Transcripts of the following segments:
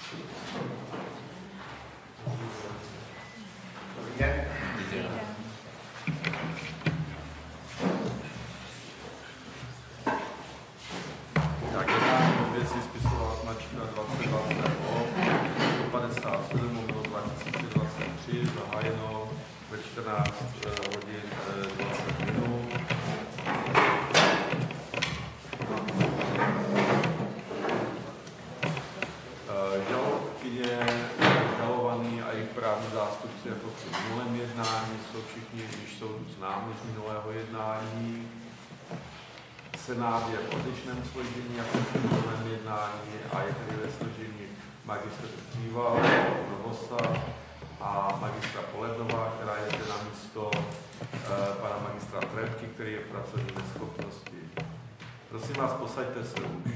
Dobrý den. Tak jednání věci spisová značka 2020 157 2023, zahájeno ve 14 hodin 20 minut. Žalobkyně, žalovaný a jejich právní zástupci jako při minulém jednání jsou všichni, když jsou známi z minulého jednání. Senát je v odlišném složení jako při minulém jednání a je tedy ve složení magistr Stříval, Novosa a magistra Poledová, která je zde na místo pana magistra Trepky, který je v pracovní neschopnosti. Prosím vás, posaďte se už.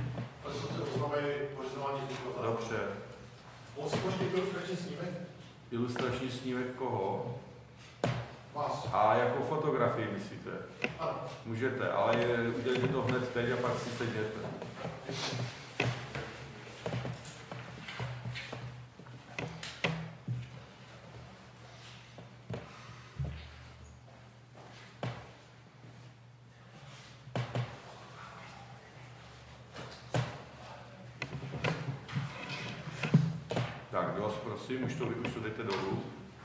Dobře. Mohl si počít ilustrační snímek? Ilustrační snímek koho? Vás. A jako fotografii myslíte? Ano. Můžete, ale udělejte to hned teď a pak si sedněte. Tak, dost, prosím, už to dejte dolů.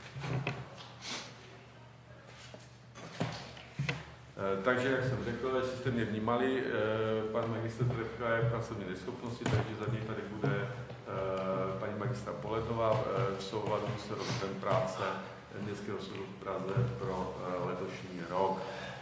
Takže, jak jsem řekl, jestli jste mě vnímali, pan magistr Trepka je v pracovní neschopnosti, takže za něj tady bude paní magistra Poledová v souladu s rokem práce Městského soudu v Praze pro letošní rok.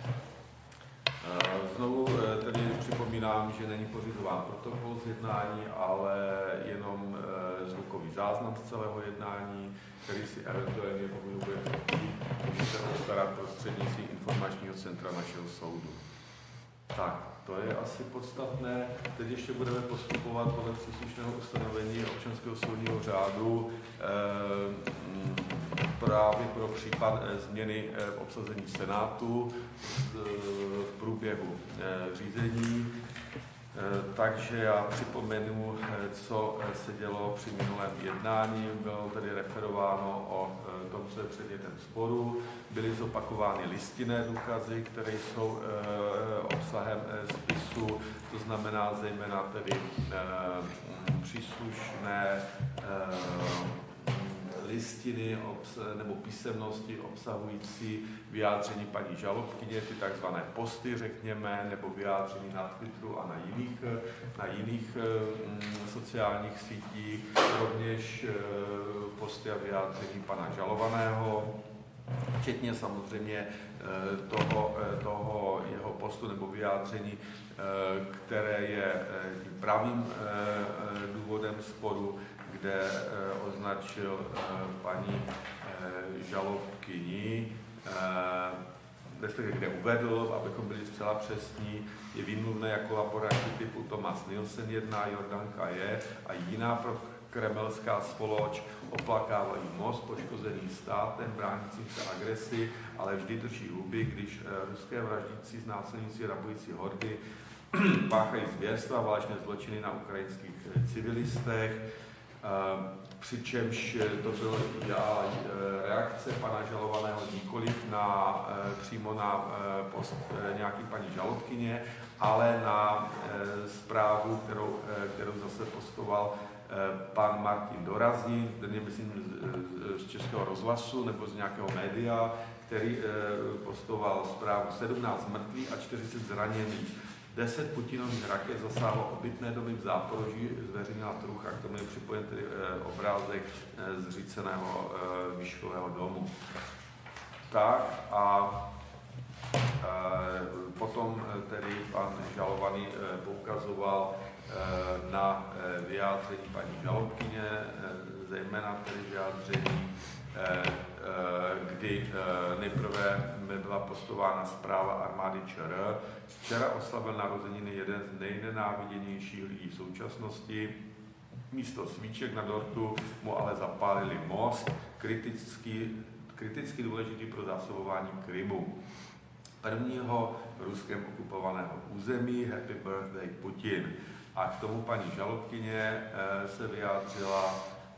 Znovu tedy připomínám, že není pořizován protokol z jednání, ale jenom zvukový záznam z celého jednání, který si eventuálně, pokud budete chtít, můžete postarat prostřednictvím informačního centra našeho soudu. Tak, to je asi podstatné. Teď ještě budeme postupovat podle příslušného ustanovení občanského soudního řádu právě pro případ změny obsazení Senátu v průběhu řízení. Takže já připomenu, co se dělo při minulém jednání. Bylo tedy referováno o tom, co je předmětem sporu. Byly zopakovány listinné důkazy, které jsou obsahem spisu, to znamená zejména tedy příslušné listiny nebo písemnosti obsahující vyjádření paní žalobkyně, ty takzvané posty, řekněme, nebo vyjádření na Twitteru a na jiných sociálních sítích, rovněž posty a vyjádření pana žalovaného, včetně samozřejmě toho jeho postu nebo vyjádření, které je tím pravým důvodem sporu, kde označil paní žalobkyni, respektive kde uvedl, abychom byli zcela přesní, je výmluvné jako laboranti typu Thomas Nielsen 1, Jordanka je a jiná kremelská spoloč oplakávají most poškozený státem, bránícím se agresi, ale vždy drží huby, když ruské vraždící, znásilníci, rabující hordy páchají zvěrstva, válečné zločiny na ukrajinských civilistech, přičemž to byla reakce pana žalovaného nikoliv přímo na post nějaký paní žalobkyně, ale na zprávu, kterou zase postoval pan Martin Dorazín, ten je myslím z Českého rozhlasu nebo z nějakého média, který postoval zprávu 17 mrtvých a 40 zraněných. 10 Putinových raket zasáhlo obytné domy v Záporoží, zveřejnila Trucha, k tomu je připojen tedy obrázek zříceného výškového domu. Tak a potom tedy pan žalovaný poukazoval na vyjádření paní žalobkyně, zejména tedy vyjádření, kdy nejprve byla postována zpráva armády ČR. Včera oslavil narozeniny jeden z nejnenáviděnějších lidí v současnosti. Místo svíček na dortu mu ale zapálili most, kriticky důležitý pro zásobování Krymu, prvního ruskem okupovaného území. Happy birthday Putin. A k tomu paní žalobkyně se vyjádřila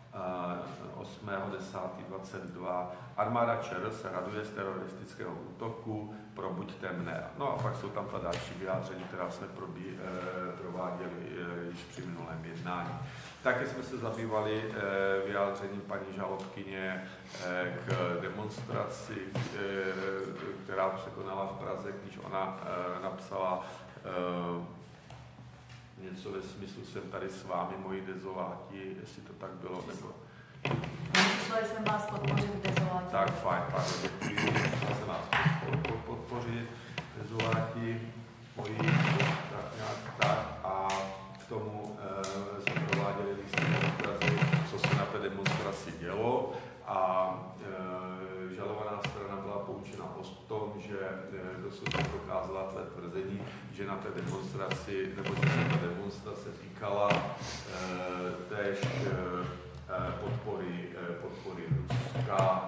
8.10.22. Armáda ČR se raduje z teroristického útoku, probuďte mne. No a pak jsou tam ta další vyjádření, která jsme prováděli již při minulém jednání. Také jsme se zabývali vyjádřením paní žalobkyně k demonstraci, která se konala v Praze, když ona napsala něco ve smyslu, jsem tady s vámi, moji dezoláti, jestli to tak bylo, nebo... Přišla jsem vás podpořit v dezoláti. Tak, fajn, pardon, děkuji, přišla jsem vás podpořit, dezoláti, moji, tak nějak tak, a k tomu jsme prováděli lístky důkazy, co se na té demonstraci dělo, a žalovaná strana byla poučena o tom, že dosud prokázala tvé tvrzení, že na té demonstraci, nebo že se ta demonstrace týkala též podpory Ruska,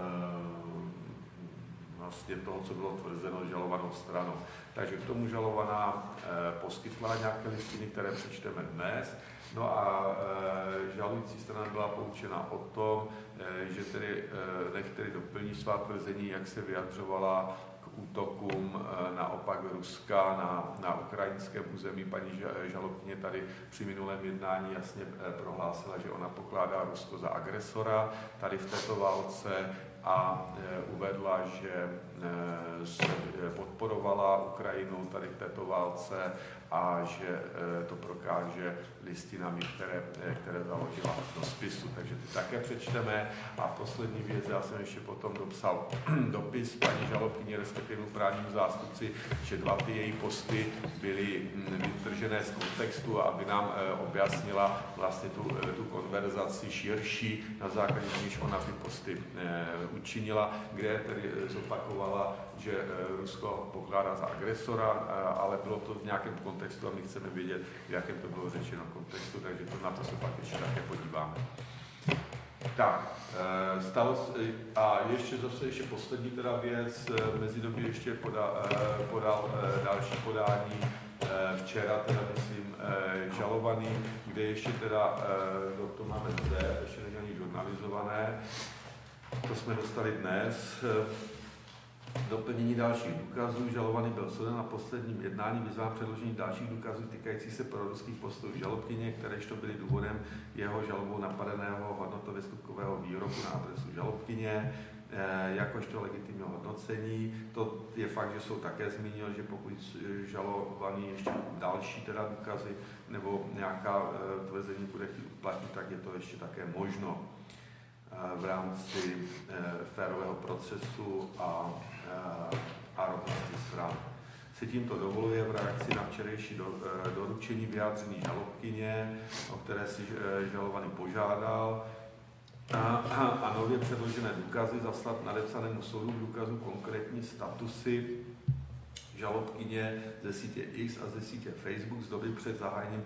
vlastně toho, co bylo tvrzeno žalovanou stranou. Takže k tomu žalovaná poskytla nějaké listiny, které přečteme dnes. No a žalující strana byla poučena o tom, že tedy nech tedy doplní svá tvrzení, jak se vyjadřovala k útokům naopak Ruska na ukrajinském území. Paní žalobkyně tady při minulém jednání jasně prohlásila, že ona pokládá Rusko za agresora tady v této válce a uvedla, že se podporovala Ukrajinu tady v této válce a že to prokáže listinami, které založila do spisu. Takže ty také přečteme. A poslední věc, já jsem ještě potom dopsal dopis paní žalobkyni, respektive právnímu zástupci, že 2 ty její posty byly vytržené z kontextu, aby nám objasnila vlastně tu konverzaci širší, na základě níž ona ty posty učinila, kde tedy zopakovala, že Rusko pokládá za agresora, ale bylo to v nějakém kontextu a my chceme vědět, v jakém to bylo řečeno kontextu, takže na to se pak ještě také podíváme. Tak, stalo se, a ještě poslední teda věc, v mezidobí ještě podal další podání, včera teda myslím žalovaný, kde ještě teda, to máme zde, ještě není ani žurnalizované, to jsme dostali dnes. Doplnění dalších důkazů. Žalovaný byl souden na posledním jednání vyzván předložení dalších důkazů týkajících se proruských postojů žalobkyně, kteréžto byly důvodem jeho žalobou napadeného hodnotově skutkového výroku na adresu žalobkyně, jakožto legitimního hodnocení. To je fakt, že jsou také zmínil, že pokud žalovaný ještě další teda důkazy nebo nějaká tvrzení bude chtít uplatnit, tak je to ještě také možno v rámci férového procesu a rovnosti stran. Si tímto dovoluje v reakci na včerejší doručení vyjádření žalobkyně, o které si žalovaný požádal, a nově předložené důkazy zaslat nadepsanému soudu důkazu konkrétní statusy žalobkyně ze sítě X a ze sítě Facebook z doby před zahájením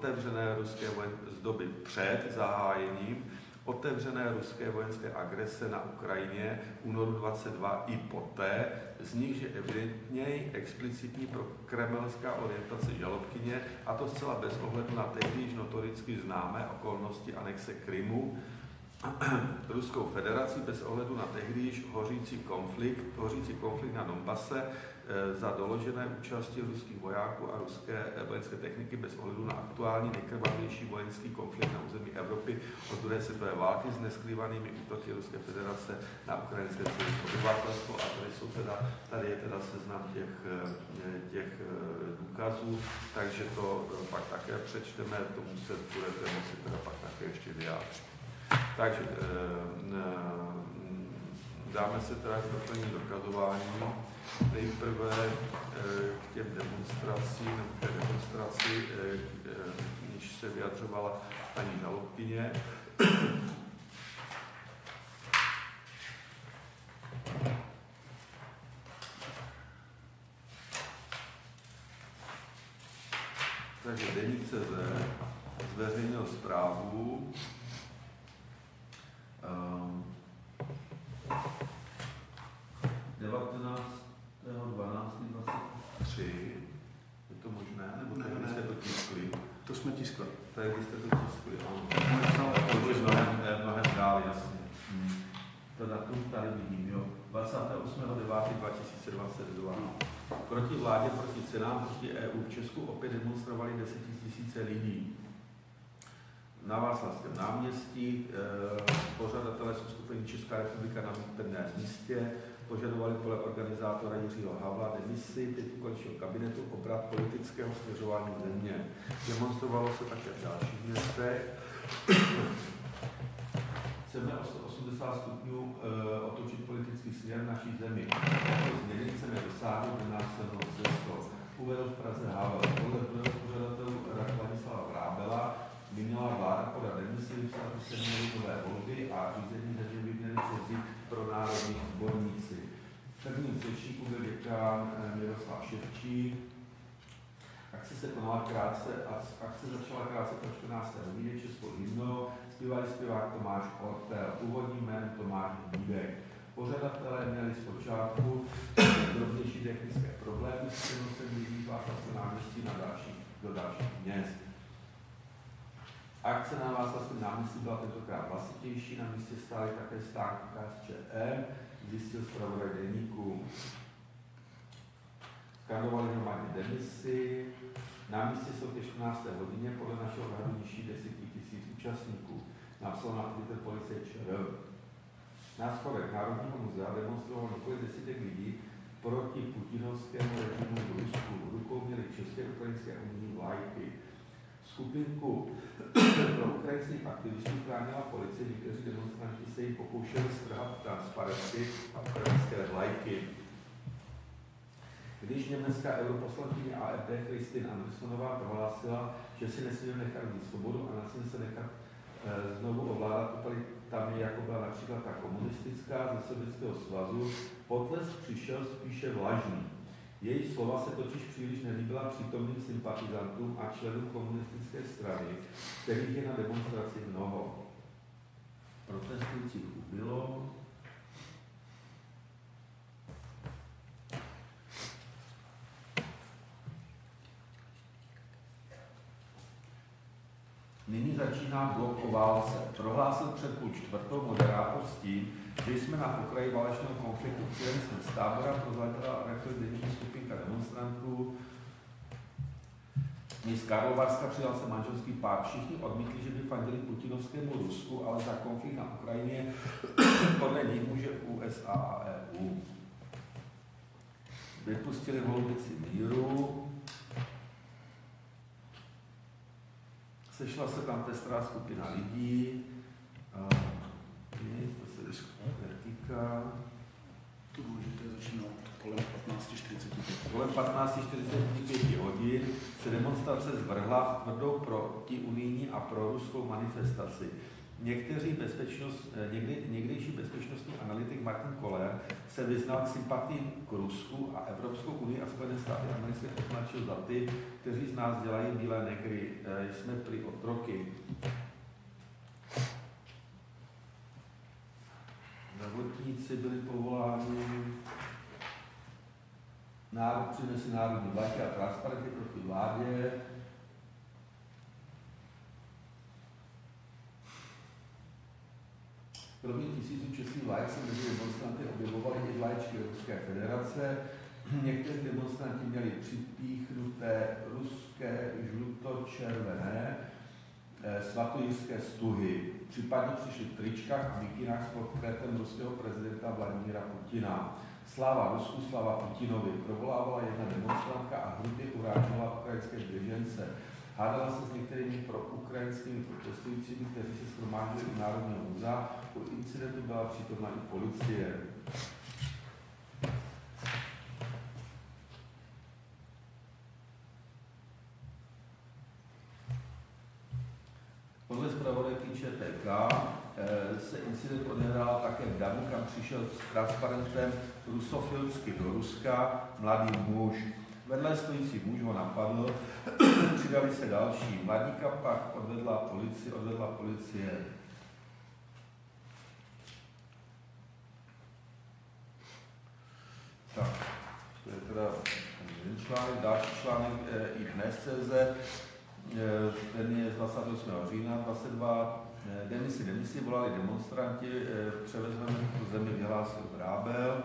otevřené ruské vojenské agrese na Ukrajině únoru 22 i poté, z nich je evidentněji explicitní pro kremelská orientace žalobkyně, a to zcela bez ohledu na tehdy již notoricky známé okolnosti anexe Krymu Ruskou federací, bez ohledu na tehdy již hořící konflikt na Donbase za doložené účasti ruských vojáků a ruské vojenské techniky, bez ohledu na aktuální nejkrvavější vojenský konflikt na území Evropy od druhé světové války s neskrývanými útoky Ruské federace na ukrajinské civilní obyvatelstvo. A tady je teda seznam těch důkazů, takže to pak také přečteme, tomu se budete muset teda pak také ještě vyjádřit. Takže dáme se teda k doplnění dokazování. Nejprve k těm demonstracím, nebo k té demonstraci, když se vyjadřovala paní žalobkyně. Takže Deník CZ zveřejnil zprávu, 19.12.23, je to možné, nebo ne, jste to tiskli? To tady jste to tiskli, ano. To už mnohem dál, jasně. To datum tady vidím, jo. 28.9.2022. Proti vládě, proti cenám, proti EU v Česku opět demonstrovali 10 000 lidí. Na Václavském náměstí pořadatelé jsou skupiny Česká republika na pevném místě, požadovali podle organizátora Jiřího Havla demisi pětikoaličního kabinetu, obrat politického směřování země. Demonstrovalo se také v dalších městech. Chceme o 180 stupňů otočit politický směr naší zemi. Tato změny chceme dosáhnout nenáslednou cestou. Uvedl v Praze Havel. Podle druhého pořadatelů Ladislava Vrábela by měla vláda podat demisi, vypsat se měly nové volby a řízení země by měly převzít pro národní odborníci. V prvním řečníku byl děkán Miroslav Ševčík. Akce se konala krátce a akce začala krátce po 14. hodině českou hymnou. Zpívali zpěvák Tomáš Ortel, úvodním jménem Tomáš Dídek. Pořadatelé měli zpočátku drobnější technické problémy s přenosem lidí z Václavského náměstí do dalších měst. Akce na Václavském náměstí byla tentokrát hlasitější, na místě stály také stánky KSČM, zjistil zpravodaj deníku. Skandovali hromadně demisi, na místě jsou ke 14. hodině podle našeho odhadu nižší 10 000 účastníků, napsal na Twitter policie ČR. Na schodech Národního muzea demonstroval několik desítek lidí proti putinovskému režimu v Rusku. V rukou měli české, ukrajinské a unijní vlajky. Skupinku pro ukrajinských aktivistů chránila policie, někteří demonstranti se jim pokoušeli strhat transparenty a ukrajinské vlajky. Když německá europoslankyně AfD Kristin Andersonová prohlásila, že si nesmíme nechat mít svobodu a nesmíme se nechat znovu ovládat totalitami, jako byla například ta komunistická ze Sovětského svazu, potlesk přišel spíše vlažný. Její slova se totiž příliš nelíbila přítomným sympatizantům a členům komunistické strany, kterých je na demonstraci mnoho. Protestujících ubylo. Nyní začíná blok o válce. Prohlásil před půl čtvrtou moderátor s tím, že jsme na pokraji válečného konfliktu, přijeli jsme z tábora, prozradila rekordní skupinka demonstrantů. Z Karlovarska přidal se manželský pár. Všichni odmítli, že by fandili putinovskému Rusku, ale za konflikt na Ukrajině podle nich může USA a EU. Vypustili holubici míru. Sešla se tam pestrá skupina lidí. To se netýká. To důležité začíná kolem 15:45. Kolem 15:45 hodin se demonstrace zvrhla v tvrdou protiunijní a proruskou manifestaci. Někdejší bezpečnostní analytik Martin Koller se vyznal k sympatím k Rusku a Evropskou unii a Spojené státy americké označil za ty, kteří z nás dělají bílé negry. Jsme prý otroky. Zdravotníci byli povoláni. Národ přinesl národní vlajky a transparenty proti vládě. Kromě tisíců českých vlajek se mezi demonstranty objevovaly i vlaječky Ruské federace. Někteří demonstranti měli připíchnuté ruské žluto-červené svatojírské stuhy. Případně přišli v tričkách a mikinách s portrétem ruského prezidenta Vladimíra Putina. Sláva Rusku, sláva Putinovi, provolávala jedna demonstrantka a hrubě urážela ukrajinské běžence. Hádala se s některými proukrajinskými protestujícími, kteří se shromáždili u Národního muzea. U incidentu byla přítomna i policie. Podle zpravodajky ČTK se incident odehrál také v Damu, kam přišel s transparentem rusofilsky do Ruska mladý muž. Vedle stojící muž ho napadl, přidali se další. Mladíka pak odvedla policie. Tak, to je teda jeden článek, další článek i dnes.cz. ten je z 28. října 22. Demisi volali demonstranti, převezmeme tu zemi, vyhlásil Vrábel.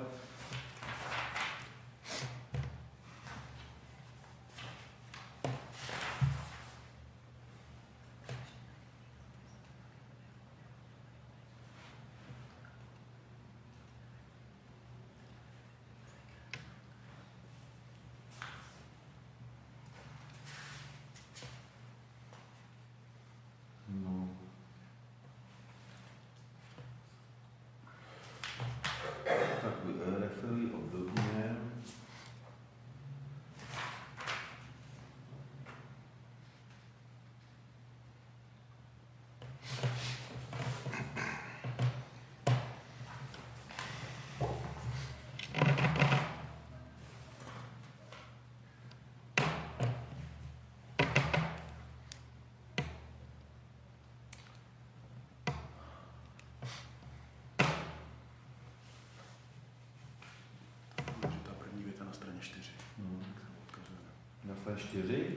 Referují obdobně. Na straně 4. Na straně 4?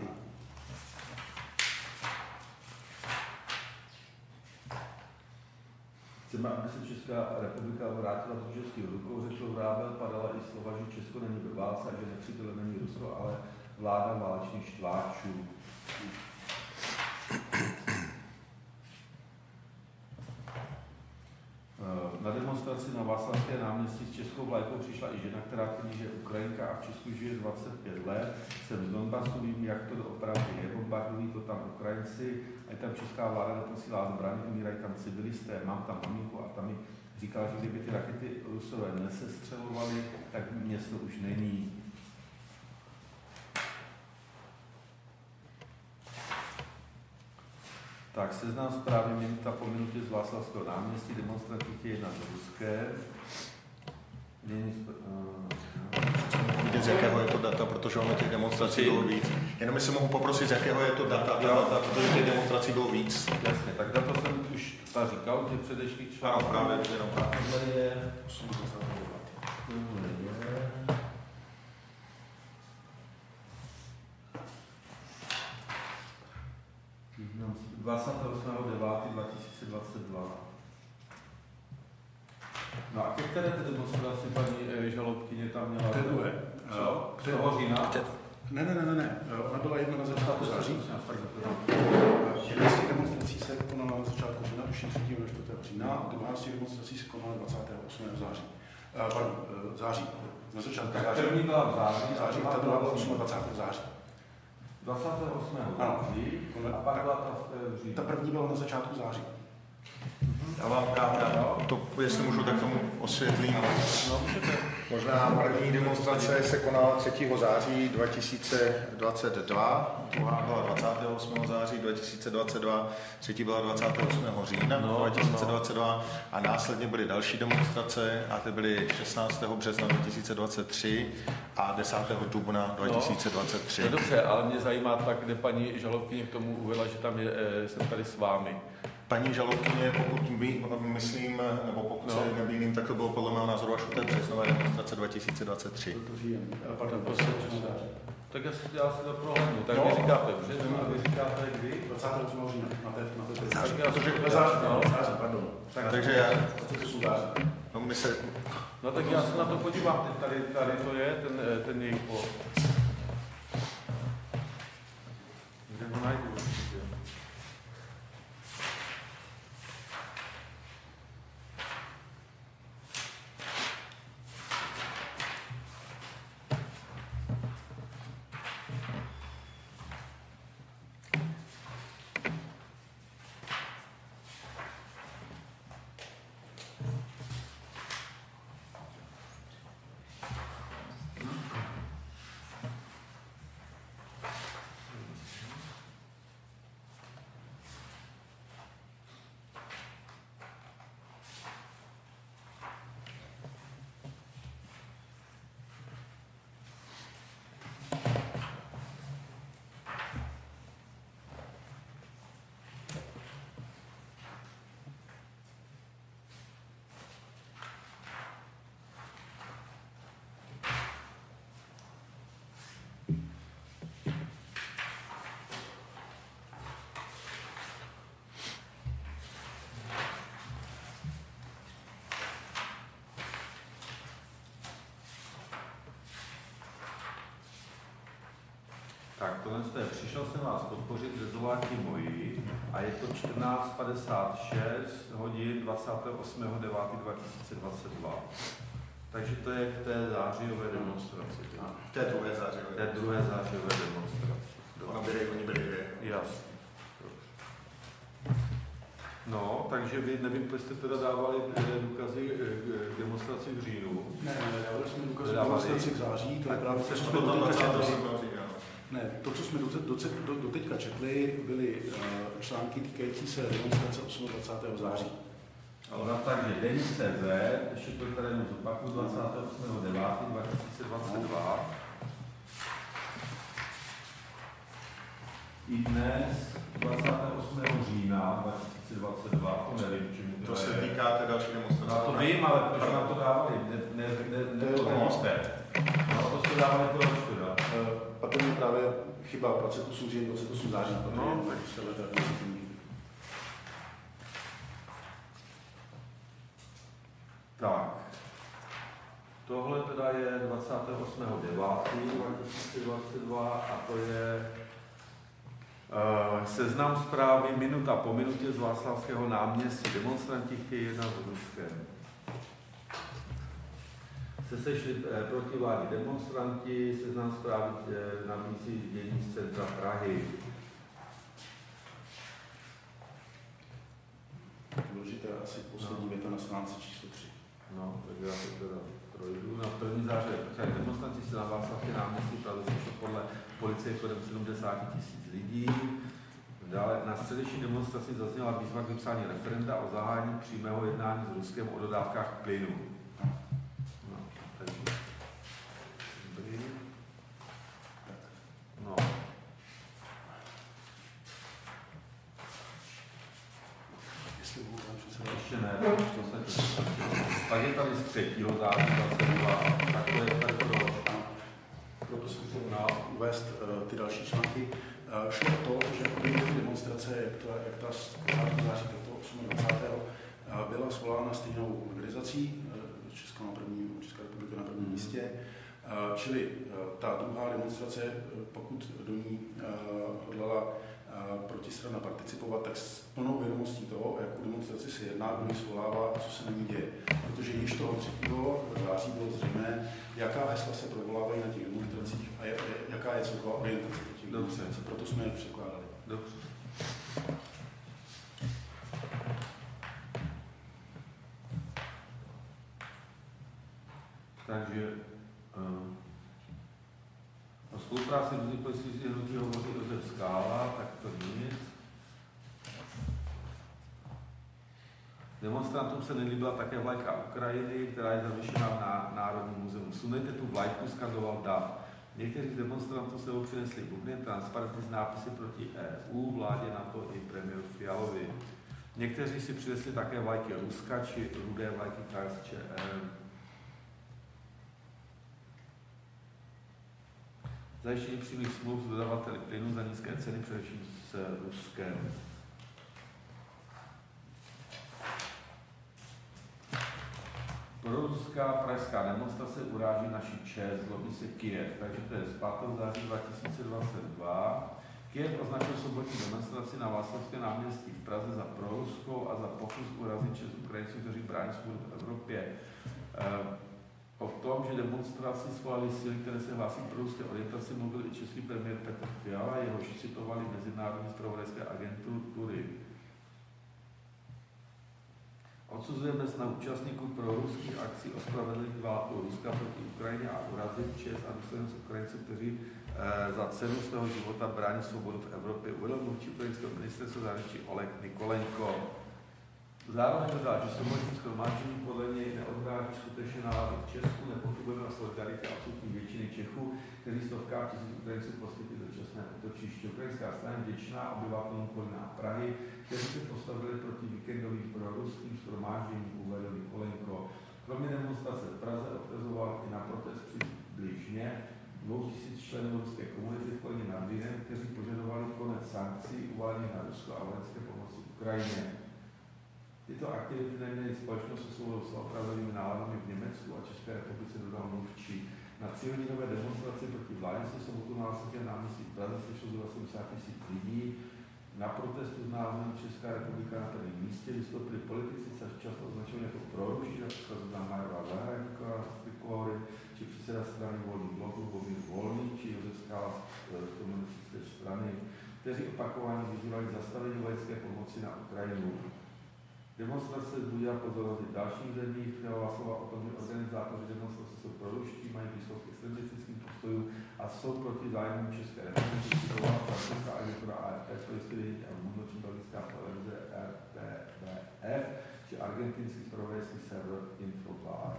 Chceme, aby se Česká republika vrátila do českých rukou, řekl Vrábel, padala i slova, že Česko není ve válce a že nepřítel není Rusko, ale vláda válečných štváčů. Na demonstraci na Václavské náměstí s českou vlajkou přišla i žena, která tvrdí, že je Ukrajinka a v Česku žije 25 let. Jsem z Donbasu, vím, jak to opravdu je, bombardují to tam Ukrajinci, a tam česká vláda neposílá zbraně, umírají tam civilisté, mám tam maminku a tam mi říkala, že kdyby ty rakety Rusové nesestřelovaly, tak město už není. Tak, seznam zprávy minuta po minutě z Václavského náměstí, demonstranti chtějí jednat ruské. Vidět, z jakého je to data, protože ono těch demonstrací bylo víc. Jenom jestli mohu poprosit, z jakého je to data, protože těch demonstrací bylo víc. Jasně, tak data jsem už říkal, těch předešlých článků. Ano, právě, jenom právě. Tohle je... 28.9.2022. No a ke které té demonstraci paní žalobkyně tam měla? K té druhé. Z toho října? Ne. Ona byla jedna na začátku září. Jedna z těch demonstrací se konala na začátku října, tuším 3. nebo 4. října, a druhá z těch demonstrací se konala 28. září. Září. Na začátku září. První byla v září, ta druhá byla 28. září. 28. září. A pak byla ta v říjnu. Ta první byla na začátku září. Já vám to, jestli můžu, tak tomu osvětlím. Možná první demonstrace se konala 3. září 2022, druhá byla 28. září 2022, třetí byla 28. října 2022 a následně byly další demonstrace a ty byly 16. března 2023 a 10. dubna 2023. No dobře, ale mě zajímá tak, kde paní žalobkyně k tomu uvedla, že tam jsem tady s vámi. Paní žalobkyně, pokud myslím, nebo pokud se nemýlím, tak to bylo podle mého názoru až u té březnové demonstrace 2023. Tak já si to prohlédnu. Tak vy říkáte březnu a vy říkáte kdy? 28. října. Takže já... No tak já se na to podívám. Tady to je, ten jejich bod. Kde ho najdu? tohle je, přišel jsem vás podpořit dezoláti moji a je to 14:56 hodin 28.9.2022. Takže to je k té zářijové demonstraci. To je druhé zářijové. To je druhé zářijové demonstraci. Oni byli dvě. Jasně. No, takže vy, nevím, proč jste teda dávali důkazy k demonstraci v říjnu. Ne, dávali jsme důkazy k demonstraci v září, to je právě to, co jsme to, co jsme doteďka četli, byly články týkající se demonstrace 28. září. No, takže Deník.cz, ještě to tady jenom zopakuju, 28.9.2022. I dnes, 28. října 2022, to nevím, čemu to se týká té další demonstrace. No to vím, ale proč nám to dávali? No, to jste dávali proč teda? Patrně je právě chyba 28 říjen, 28 září. No, tak se leta tak. Tohle teda je 28.9.2022 a to je seznam zprávy minuta po minutě z Václavského náměstí. Demonstranti chtějí jednat s Ruskem. Se sešli protivládní demonstranti, seznam zprávy nabízí dění z centra Prahy. Důležité asi poslední věta na stránce číslo 3. No, takže já to teda projdu. Na první září demonstranti se na Václavské náměstí Praze sešlo podle policie kolem 70 000 lidí. Dále na středeční demonstraci zazněla výzva k vypsání referenda o zahájení přímého jednání s Ruskem o dodávkách plynu. No, takže. Dobrý. No. Jestli budu tam přece Ještě ne, to se pak je tady z 3. září 22, tak to je tady proč. Proto jsem chtěl uvést ty další články. Šlo o to, že ty demonstrace, jak ta z 5. září, tak to 28. byla svolána stejnou organizací, Česká republika na prvním místě, čili ta druhá demonstrace, pokud do ní hodlala protistrana participovat, tak s plnou vědomostí toho, jakou demonstraci se jedná, kdo ji svolává a co se na ní děje. Protože již toho 3. září bylo zřejmé, jaká hesla se provolávají na těch demonstracích a jaká je celková orientace těch demonstrací. Proto jsme je překládali. Dobře. Takže o spolupráci různých politických hnutí hovoří Josef Skála, tak to nic. Demonstrantům se nelíbila také vlajka Ukrajiny, která je zavěšená na Národním muzeu. Sunejte tu vlajku, skandoval DAF. Někteří z demonstrantů sebou přinesli bubny, transparenty z nápisy proti EU, vládě NATO i premiéru Fialovi. Někteří si přinesli také vlajky Ruska či rudé vlajky KSČM. Zajištění přímých smluv s dodavateli plynu za nízké ceny, především s Ruskem. Proruská pražská demonstrace uráží naši čest, zlobí se Kyjev, takže to je z 5. září 2022. Kyjev označil sobotní demonstraci na Václavském náměstí v Praze za proruskou a za pokus urazit čest Ukrajinců, kteří brání svobodu v Evropě. O tom, že demonstraci svolali síly, které se hlásí k proruské orientaci, mluvil i český premiér Petr Fiala, jehož citovali mezinárodní zpravodajské agentury. Odsuzujeme snahu účastníků proruských akcí ospravedlnit válku Ruska proti Ukrajině a urazit čest a důstojnost Ukrajinců, kteří za cenu svého života brání svobodu v Evropě, uvedl mluvčí ukrajinského ministerstva zahraničí Oleg Nikolenko. Zároveň dodá, že svobodní shromáždění podle něj neodráží skutečně nálady v Česku, nepochybujeme o solidaritě absolutní většiny Čechů, kteří stovkách tisíc Ukrajinců poskytli dočasné útočiště. Ukrajinská strana je vděčná obyvatelům Kolína a Prahy, kteří se postavili proti víkendovým proruským shromážděním, uvedl Nikolenko. Kromě demonstrace v Praze odkazoval i na protest přibližně 2000 členů ruské komunity v Kolíně nad Rýnem, kteří požadovali konec sankcí uvalených na Rusko a vojenské pomoci Ukrajině. Tyto aktivity neměly společnost se svou opravdovými náladami v Německu a České republice, dodal mluvčí. Na 3hodinové demonstraci proti vládě se sobotu na Václavském náměstí v Praze sešlo zhruba 70 000 lidí. Na protestu s názvem Česká republika na prvním místě vystoupili politici, se často označovali jako proruští, například Zuzana Zahradníková z Trikolory, či předseda strany Volný blok Lubomír Volný, či Josef Skála z komunistické strany, kteří opakovaně vyzývali k zastavení vojenské pomoci na Ukrajinu. Demonstrace vzbudila pozornost v dalších zemích. Chtěla slova o tom, že organizátoři demonstrace jsou proruští, mají blízko k extremistickým postojům a jsou proti zájmům České republiky. Připravila francouzská agentura AFP, to je vědět a mluvnoční belgická televize RTBF, či argentinský zpravodajský server Infobar.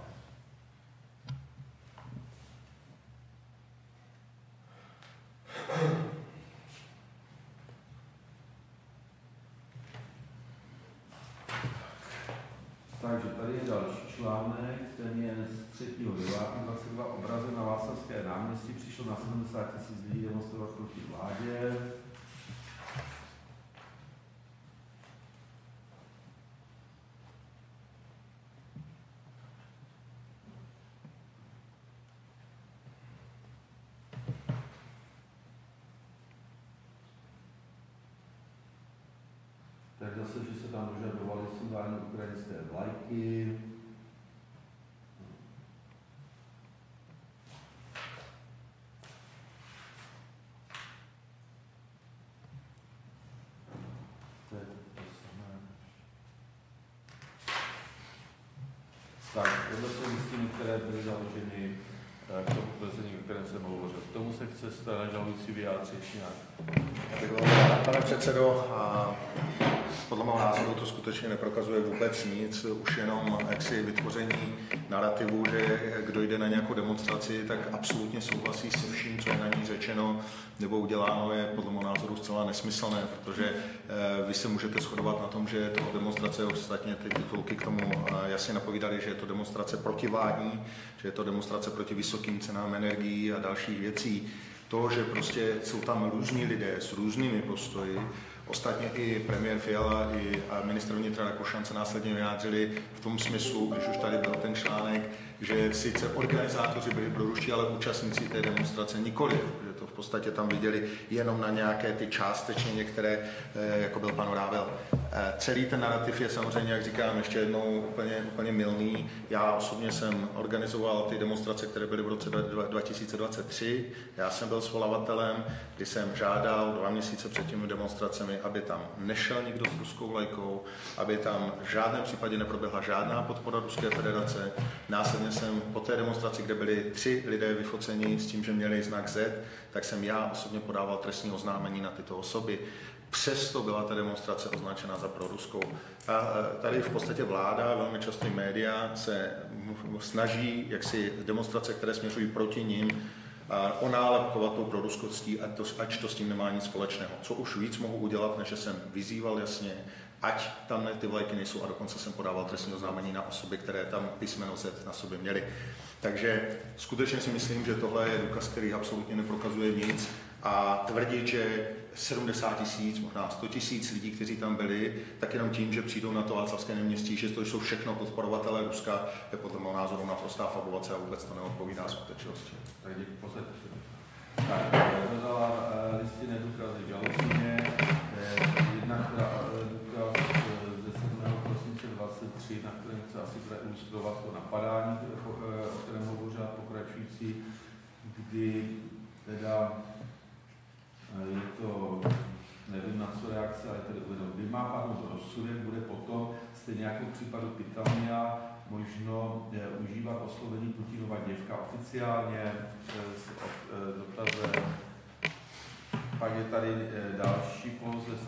Takže tady je další článek, ten je z 3.9.22. Obrazem na Václavské náměstí přišlo na 70 000 lidí demonstrovat proti vládě. Tak zase, že se tam dožadovali sundání ukrajinské vlajky. To je to samé. Tak, tohle jsou listiny, které byly založeny k tomu tvrzení, o kterém jsem hovořil. K tomu se chce strana žalující vyjádřit nějak. Já bych vám, pane předsedo, podle mého názoru to skutečně neprokazuje vůbec nic, už jenom jaksi vytvoření narrativu, že kdo jde na nějakou demonstraci, tak absolutně souhlasí se vším, co je na ní řečeno nebo uděláno, je podle mého názoru zcela nesmyslné, protože vy se můžete shodovat na tom, že je to demonstrace, ostatně ty titulky k tomu jasně napovídaly, že je to demonstrace protivládní, že je to demonstrace proti vysokým cenám energií a dalších věcí. To, že prostě jsou tam různí lidé s různými postoji, ostatně i premiér Fiala i ministr vnitra Rakušan se následně vyjádřili v tom smyslu, když už tady byl ten článek, že sice organizátoři byli proruští, ale účastníci té demonstrace nikoli, že to v podstatě tam viděli jenom na nějaké ty částečně některé, jako byl pan Rábel. Celý ten narrativ je samozřejmě, jak říkám, ještě jednou úplně mylný. Já osobně jsem organizoval ty demonstrace, které byly v roce 2023. Já jsem byl svolavatelem, kdy jsem žádal 2 měsíce před těmi demonstracemi, aby tam nešel nikdo s ruskou vlajkou, aby tam v žádném případě neproběhla žádná podpora Ruské federace. Následně jsem po té demonstraci, kde byli 3 lidé vyfoceni s tím, že měli znak Z, tak jsem já osobně podával trestní oznámení na tyto osoby. Přesto byla ta demonstrace označena za proruskou. A tady v podstatě vláda, velmi často i média se snaží, jak si demonstrace, které směřují proti nim, onálepkovat tou proruskostí, ať to s tím nemá nic společného. Co už víc mohu udělat, než jsem vyzýval jasně, ať tam ty vlajky nejsou, a dokonce jsem podával trestní oznámení na osoby, které tam písmeno Z na sobě měly. Takže skutečně si myslím, že tohle je důkaz, který absolutně neprokazuje nic, a tvrdit, že 70 000, možná 100 000 lidí, kteří tam byli, tak jenom tím, že přijdou na to Václavské náměstí, že to jsou všechno podporovatelé Ruska, je podle mého názoru naprostá fabulace a vůbec to neodpovídá skutečnosti. Tak děkuji, posled. Tak, dodala listiny důkazy žalobkyně, jedna, která důkaz ze 7. prosince 23, na kterém chce asi ilustrovat to napadání, o kterém hovořila pokračující, kdy teda je to, nevím na co reakce, ale tedy uvedou, kdy má padnout rozsudek, bude potom, stejně jako v případu Pitania, možno užívat oslovení Putinova děvka oficiálně s dotazem. Pak je tady další post ze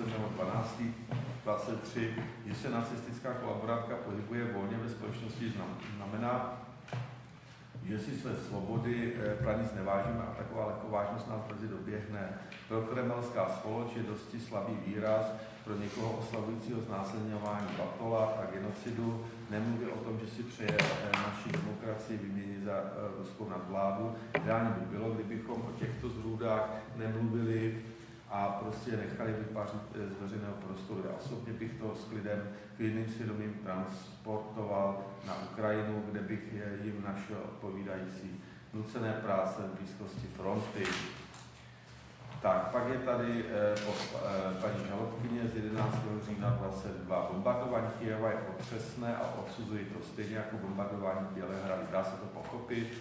7.12.23, že se nacistická kolaborantka pohybuje volně ve společnosti, znamená, že si své svobody pro nic nevážíme a taková lehkovážnost nás brzy doběhne. Prokremelská svoloč je dosti slabý výraz pro někoho oslavujícího znásilňování Batola a genocidu. Nemluví o tom, že si přeje naši demokracii vyměnit za ruskou nadvládu. Ideálně by bylo, kdybychom o těchto zrůdách nemluvili a prostě nechali vypařit z veřejného prostoru. Já osobně bych to s klidným svědomím transportoval na Ukrajinu, kde bych jim našel odpovídající nucené práce v blízkosti fronty. Tak, pak je tady paní žalobkyně z 11. října 22. Bombardování Kyjeva je otřesné a odsuzují to stejně jako bombardování Bělehradu. Dá se to pochopit.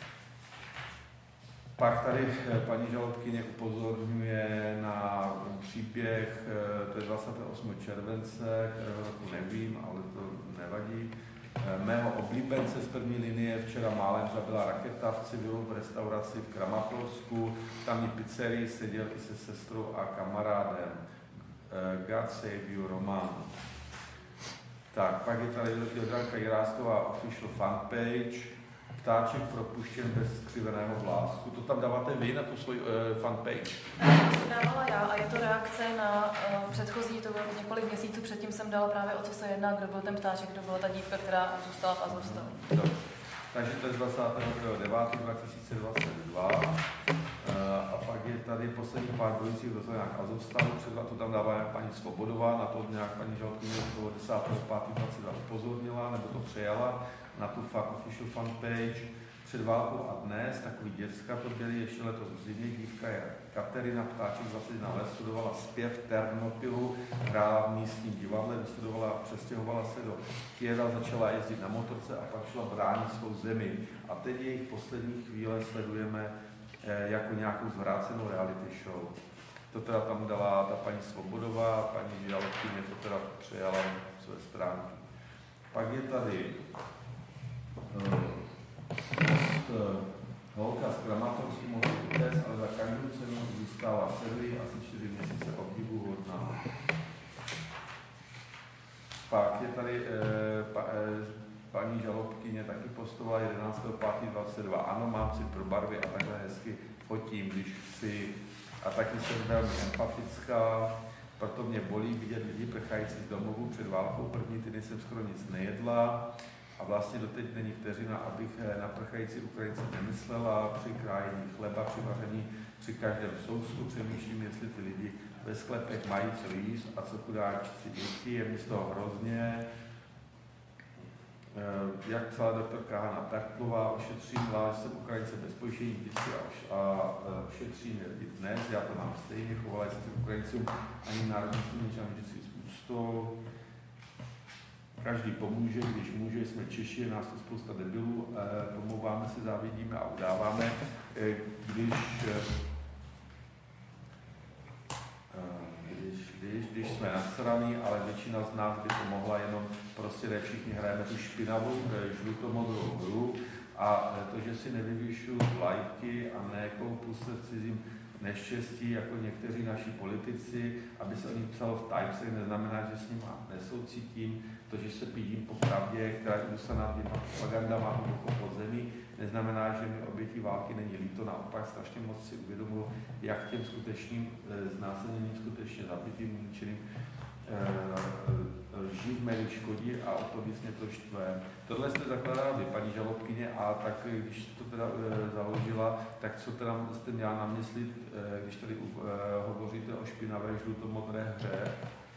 Pak tady paní žalobkyně upozorňuje na příběh, to je 28. července, kterého roku nevím, ale to nevadí. Mého oblíbence z první linie včera málem zabila raketa v civilu v restauraci v Kramatorsku. V tamní pizzerii seděl i se sestrou a kamarádem. God save you, Roman. Tak, pak je tady Jodranka Jirásková official fanpage. Ptáček propuštěn bez skřiveného vlásku. To tam dáváte vy na tu svoji fanpage? To jsem dávala já a je to reakce na předchozí, to bylo několik měsíců předtím jsem dala právě o co se jedná, kdo byl ten ptáček, kdo byla ta dívka, která zůstala v Azovstavu. Takže to je z 29.2022. A pak je tady poslední pár bojících rozhodnách Azovstavu, to tam dává jak paní Svobodová, na to nějak paní žalobkyně 10.5.22 upozornila, nebo to přejala na tu official fanpage. Před válkou a dnes, takový děcka, to byly ještě letos v zimě, dívka je Katerina Ptáček, 21 let, studovala zpěv v Ternopilu, hrála v místním divadle, vystudovala a přestěhovala se do Kyjeva, začala jezdit na motorce a pak šla bránit svou zemi. A teď jejich poslední chvíle sledujeme jako nějakou zvrácenou reality show. To teda tam dala ta paní Svobodová, paní žalobkyně to teda přejala své stránky. Pak je tady holka z Kramatorsku mohla utéct, ale za každou cenu zůstala Serbii asi 4 měsíce obdivuhodná. Pak je tady paní žalobkyně taky postovala 11.5.22. Ano, mám si pro barvy a takhle hezky fotím, když chci. A taky jsem velmi empatická, proto mě bolí vidět lidi prchající z domovů před válkou. První týdny jsem skoro nic nejedla. A vlastně doteď není vteřina, abych na prchající Ukrajince nemyslela. Při krájení chleba, při vaření, při každém soustu přemýšlím, jestli ty lidi ve sklepech mají co jíst a co chudáčci děti. Je mi z toho hrozně. Jak psala doktorka Hana Pertlová, ošetřím jsem Ukrajince bez pojištění vždycky a ošetřím je i dnes. Já to mám stejně, chovala jsem se Ukrajincům ani národnostní něčem vždycky s úctou. Každý pomůže, když může, jsme Češi, je nás to spousta debilů, pomlouváme se, závidíme a udáváme. Když jsme nasraný, ale většina z nás by pomohla, jenom prostě ne všichni hrajeme tu špinavou, žlutomodrou hru a to, že si nevyvyšuju vlajky a nekoupu se v cizím neštěstí, jako někteří naši politici, aby se o nich psalo v Timesech, neznamená, že s nimi nesoucítím. To, že se pídím po pravdě, která je udusaná těma propagandama hluboko pod zemí, neznamená, že mi obětí války není líto, naopak strašně moc si uvědomuji, jak těm skutečným znásilněním, skutečně zabitým, ničeným lží v médiích škodí a o to víc mě to štve. Tohle jste zakladala vy, paní žalobkyně, a tak když to teda založila, tak co teda jste měla na mysli, když tady hovoříte o špinavé žlutomodré hře?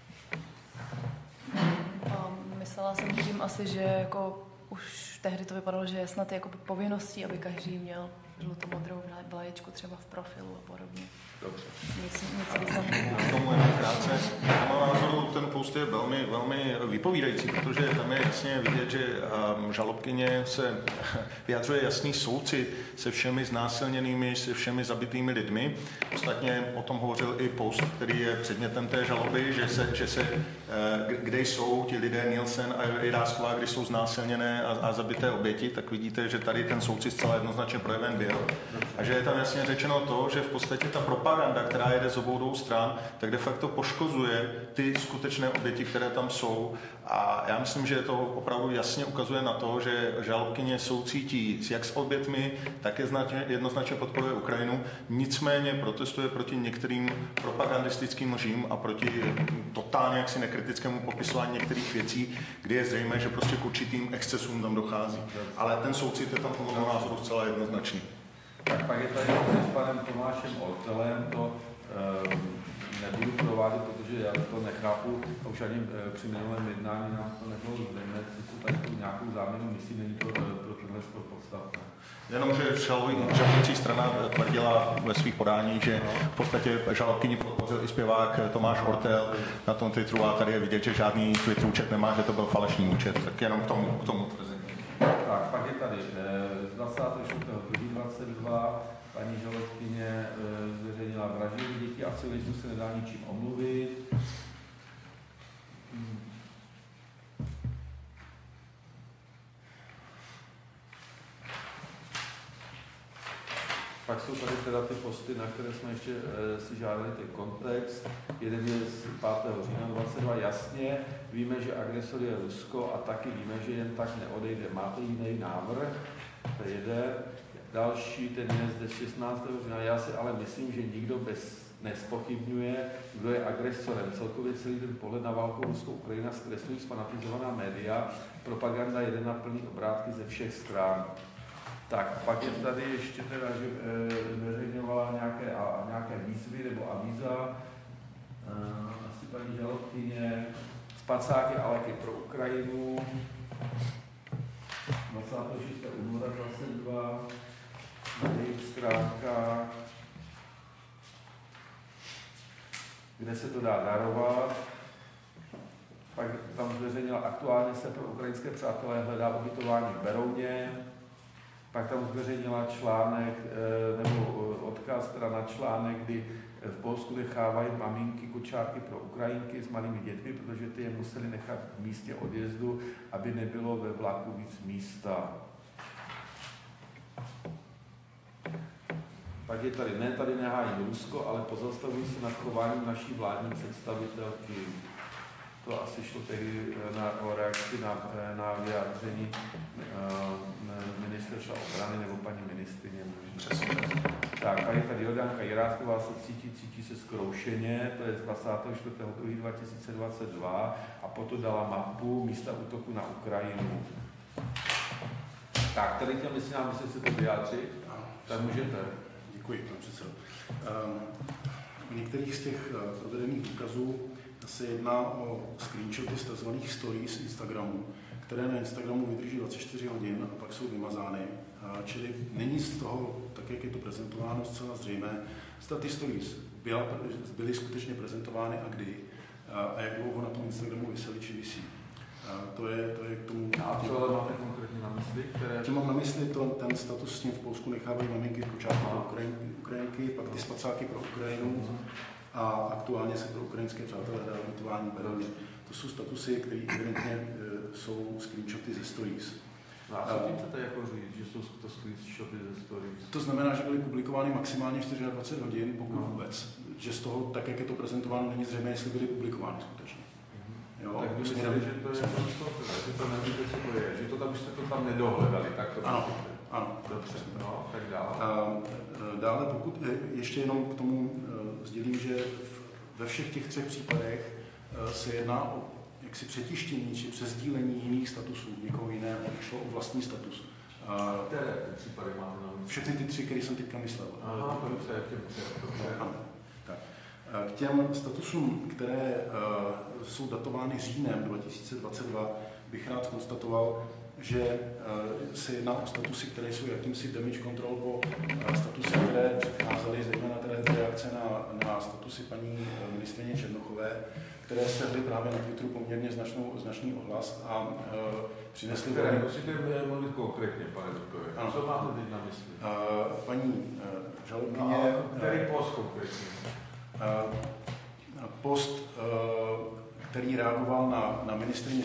Myslela jsem tím asi, že jako už tehdy to vypadalo, že je snad jako povinností, aby každý měl žlutomodrou vlaječku třeba v profilu a podobně. Dobře. Nic významného. K tomu jenom krátce. Na mém názoru ten post je velmi, velmi vypovídající, protože tam je jasně vidět, že žalobkyně se vyjadřuje jasný soucit se všemi znásilněnými, se všemi zabitými lidmi. Ostatně o tom hovořil i post, který je předmětem té žaloby, že se kde jsou ti lidé Nielsen a Jirásková, když jsou znásilněné a zabité oběti, tak vidíte, že tady ten soucit zcela jednoznačně projeven byl. A že je tam jasně řečeno to, že v podstatě ta propaganda, která jede z obou dvou stran, tak de facto poškozuje ty skutečné oběti, které tam jsou. A já myslím, že to opravdu jasně ukazuje na to, že žalobkyně soucítí jak s obětmi, tak jednoznačně podporuje Ukrajinu, nicméně protestuje proti některým propagandistickým lžím a proti totálně jaksi nekritickému popisování některých věcí, kdy je zřejmé, že prostě k určitým excesům tam dochází. Ale ten soucit je tam po mého názoru zcela jednoznačný. Tak pak je tady s panem Tomášem Ortelem, to nebudu provádět, protože protože já to nechápu, a už ani při minulém jednání nám to nebylo zřejmě, co tady tu nějakou záměnu myslí, není to pro tenhle sport podstatné. Jenom, že žalující strana tvrdila ve svých podání, že v podstatě žalobkyni podpořil i zpěvák Tomáš Ortel na tom Twitteru a tady je vidět, že žádný Twitter účet nemá, že to byl falešný účet, tak jenom k tomu tvrzení. Tak, pak je tady z 24.2.22 paní žalobkyně zveřejnila vraždění dětí a civilistů se nedá ničím omluvit. Pak jsou tady teda ty posty, na které jsme ještě si žádali ten kontext. Jeden je z 5. října 22. Jasně, víme, že agresor je Rusko a taky víme, že jen tak neodejde. Máte jiný návrh? To je jeden. Další, ten je zde 16. října. Já si ale myslím, že nikdo nespochybňuje, kdo je agresorem. Celkově celý ten pohled na válku Rusko-Ukrajina zkreslují sfanatizovaná média. Propaganda jede na plný obrátky ze všech stran. Tak, pak je tady ještě teda, že zveřejňovala nějaké výzvy nebo avíza, asi paní žalobkyně, spacáky a léky pro Ukrajinu, 26. února 22, na jejich stránkách, kde se to dá darovat. Pak tam zveřejnila, aktuálně se pro ukrajinské přátelé hledá ubytování v Berouně. Pak tam zveřejnila článek, nebo odkaz teda na článek, kdy v Polsku nechávají maminky kočárky pro Ukrajinky s malými dětmi, protože ty je museli nechat v místě odjezdu, aby nebylo ve vlaku víc místa. Pak je tady, ne tady nehájí Rusko, ale pozastavují se nad chováním naší vládní představitelky. To asi šlo tehdy o reakci na vyjádření ministerstva obrany nebo paní ministryně. Tak, a je tady Jordánka Jirásková se cítí se zkroušeně, to je z 24.2.2022 a potom dala mapu místa útoku na Ukrajinu. Tak, tady těm myslím, že se to vyjádřit, tak můžete. Děkuji, pane předsedo. U některých z těch provedených důkazů se jedná o screenshoty z tzv. Stories z Instagramu, které na Instagramu vydrží 24 hodin a pak jsou vymazány. Čili není z toho, tak jak je to prezentováno, zcela zřejmé, zda ty stories byly skutečně prezentovány a kdy a jak dlouho na tom Instagramu vysely či visí. To je k tomu... A co ale máte konkrétně na mysli? Tím mám na mysli ten status, s tím v Polsku nechávají maminky kočárky pro Ukrajinky, pak ty spacáky pro Ukrajinu a aktuálně se pro ukrajinské přátelé dá ubytování Berouně. To jsou statusy, které evidentně jsou screenshoty ze stories. No a co tím chcete jako říct, že jsou to screenshoty ze stories? To znamená, že byly publikovány maximálně 24 hodin, pokud vůbec. Že z toho, tak jak je to prezentováno, není zřejmé, jestli byly publikovány skutečně. Jo, tak myslíte, že to je že to nevíte, co to je, že to tam byste to tam nedohledali, tak to ano, ano. Dobře, no, tak dále. Dále, pokud ještě jenom k tomu sdělím, že ve všech těch 3 případech se jedná o jaksi přetištění či přesdílení jiných statusů, někoho jiného, šlo o vlastní status. Které případy máte na mysli? Všechny ty 3, které jsem teďka myslel. Aha, dobře. Ano. Tak. K těm statusům, které jsou datovány říjnem 2022, bych rád konstatoval, že se jedná o statusy, které jsou jakýmsi damage control po statusy, které předcházely, zejména tedy reakce na statusy paní ministryně Černochové, které strhly právě na Twitteru poměrně značný ohlas a přinesly... Které musíte mluvit konkrétně, pane doktore. Co máte teď na mysli? Paní žalobkyně... Který post konkrétně? Post, který reagoval na ministryni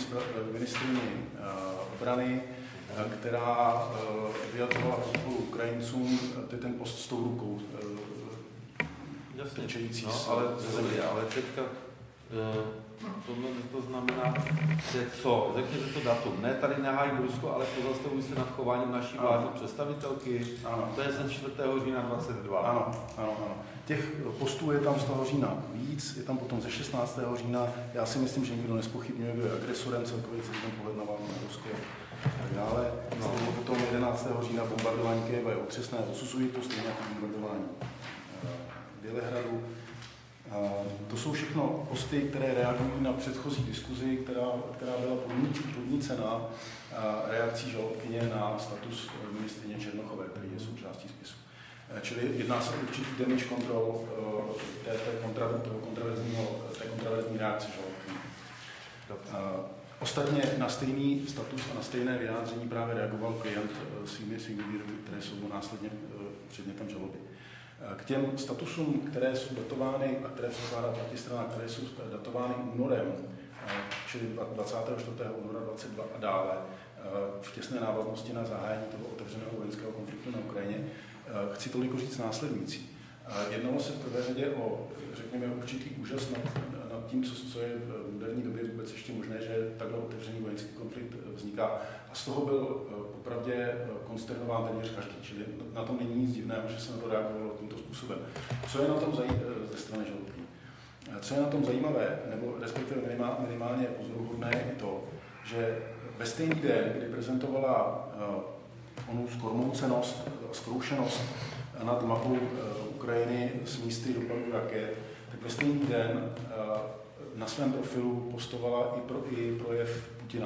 obrany, která vyjadřovala podporu Ukrajincům, to je ten post s tou rukou. Jasně, tečející ale teďka tohle to znamená, že co? Řekněte to datum. Ne, tady nehájím Rusko, ale pozastavují se nad chováním naší vládní představitelky. Ano. To je ze 4. října 22. Ano. Těch postů je tam z toho října víc, je tam potom ze 16. října. Já si myslím, že nikdo nespochybňuje, kdo je agresorem, celkově celý ten pohled na válku na Rusko a tak dále. Potom 11. října bombardování Kyjeva je otřesné, odsuzují to stejně jako bombardování Bělehradu. To jsou všechno posty, které reagují na předchozí diskuzi, která byla podnícena reakcí žalobkyně na status ministryně Černochové, který je součástí spisu. Čili jedná se o určitý damage control té kontroverzní reakce žalobkyně. Ostatně na stejný status a na stejné vyjádření právě reagoval klient svými výroky, které jsou následně předmětem žaloby. K těm statusům, které jsou datovány a které předkládá protistrana, které jsou datovány únorem, čili 24. února 22 a dále, v těsné návaznosti na zahájení toho otevřeného vojenského konfliktu na Ukrajině, chci toliko říct následující. Jednalo se v prvé řadě o, řekněme, určitý úžas nad tím, co je v moderní době vůbec ještě možné, že takhle otevřený vojenský konflikt vzniká. A z toho byl popravdě konsternován téměř každý. Čili na tom není nic divného, že se na to reagovalo tímto způsobem. Co je na tom ze strany žalobkyně? Co je na tom zajímavé, nebo respektive minimálně pozoruhodné, je to, že ve stejný den, kdy prezentovala onu skormoucenost, zkroušenost nad mapou Ukrajiny s místy dopadů raket, tak ve stejný den na svém profilu postovala i projev Putina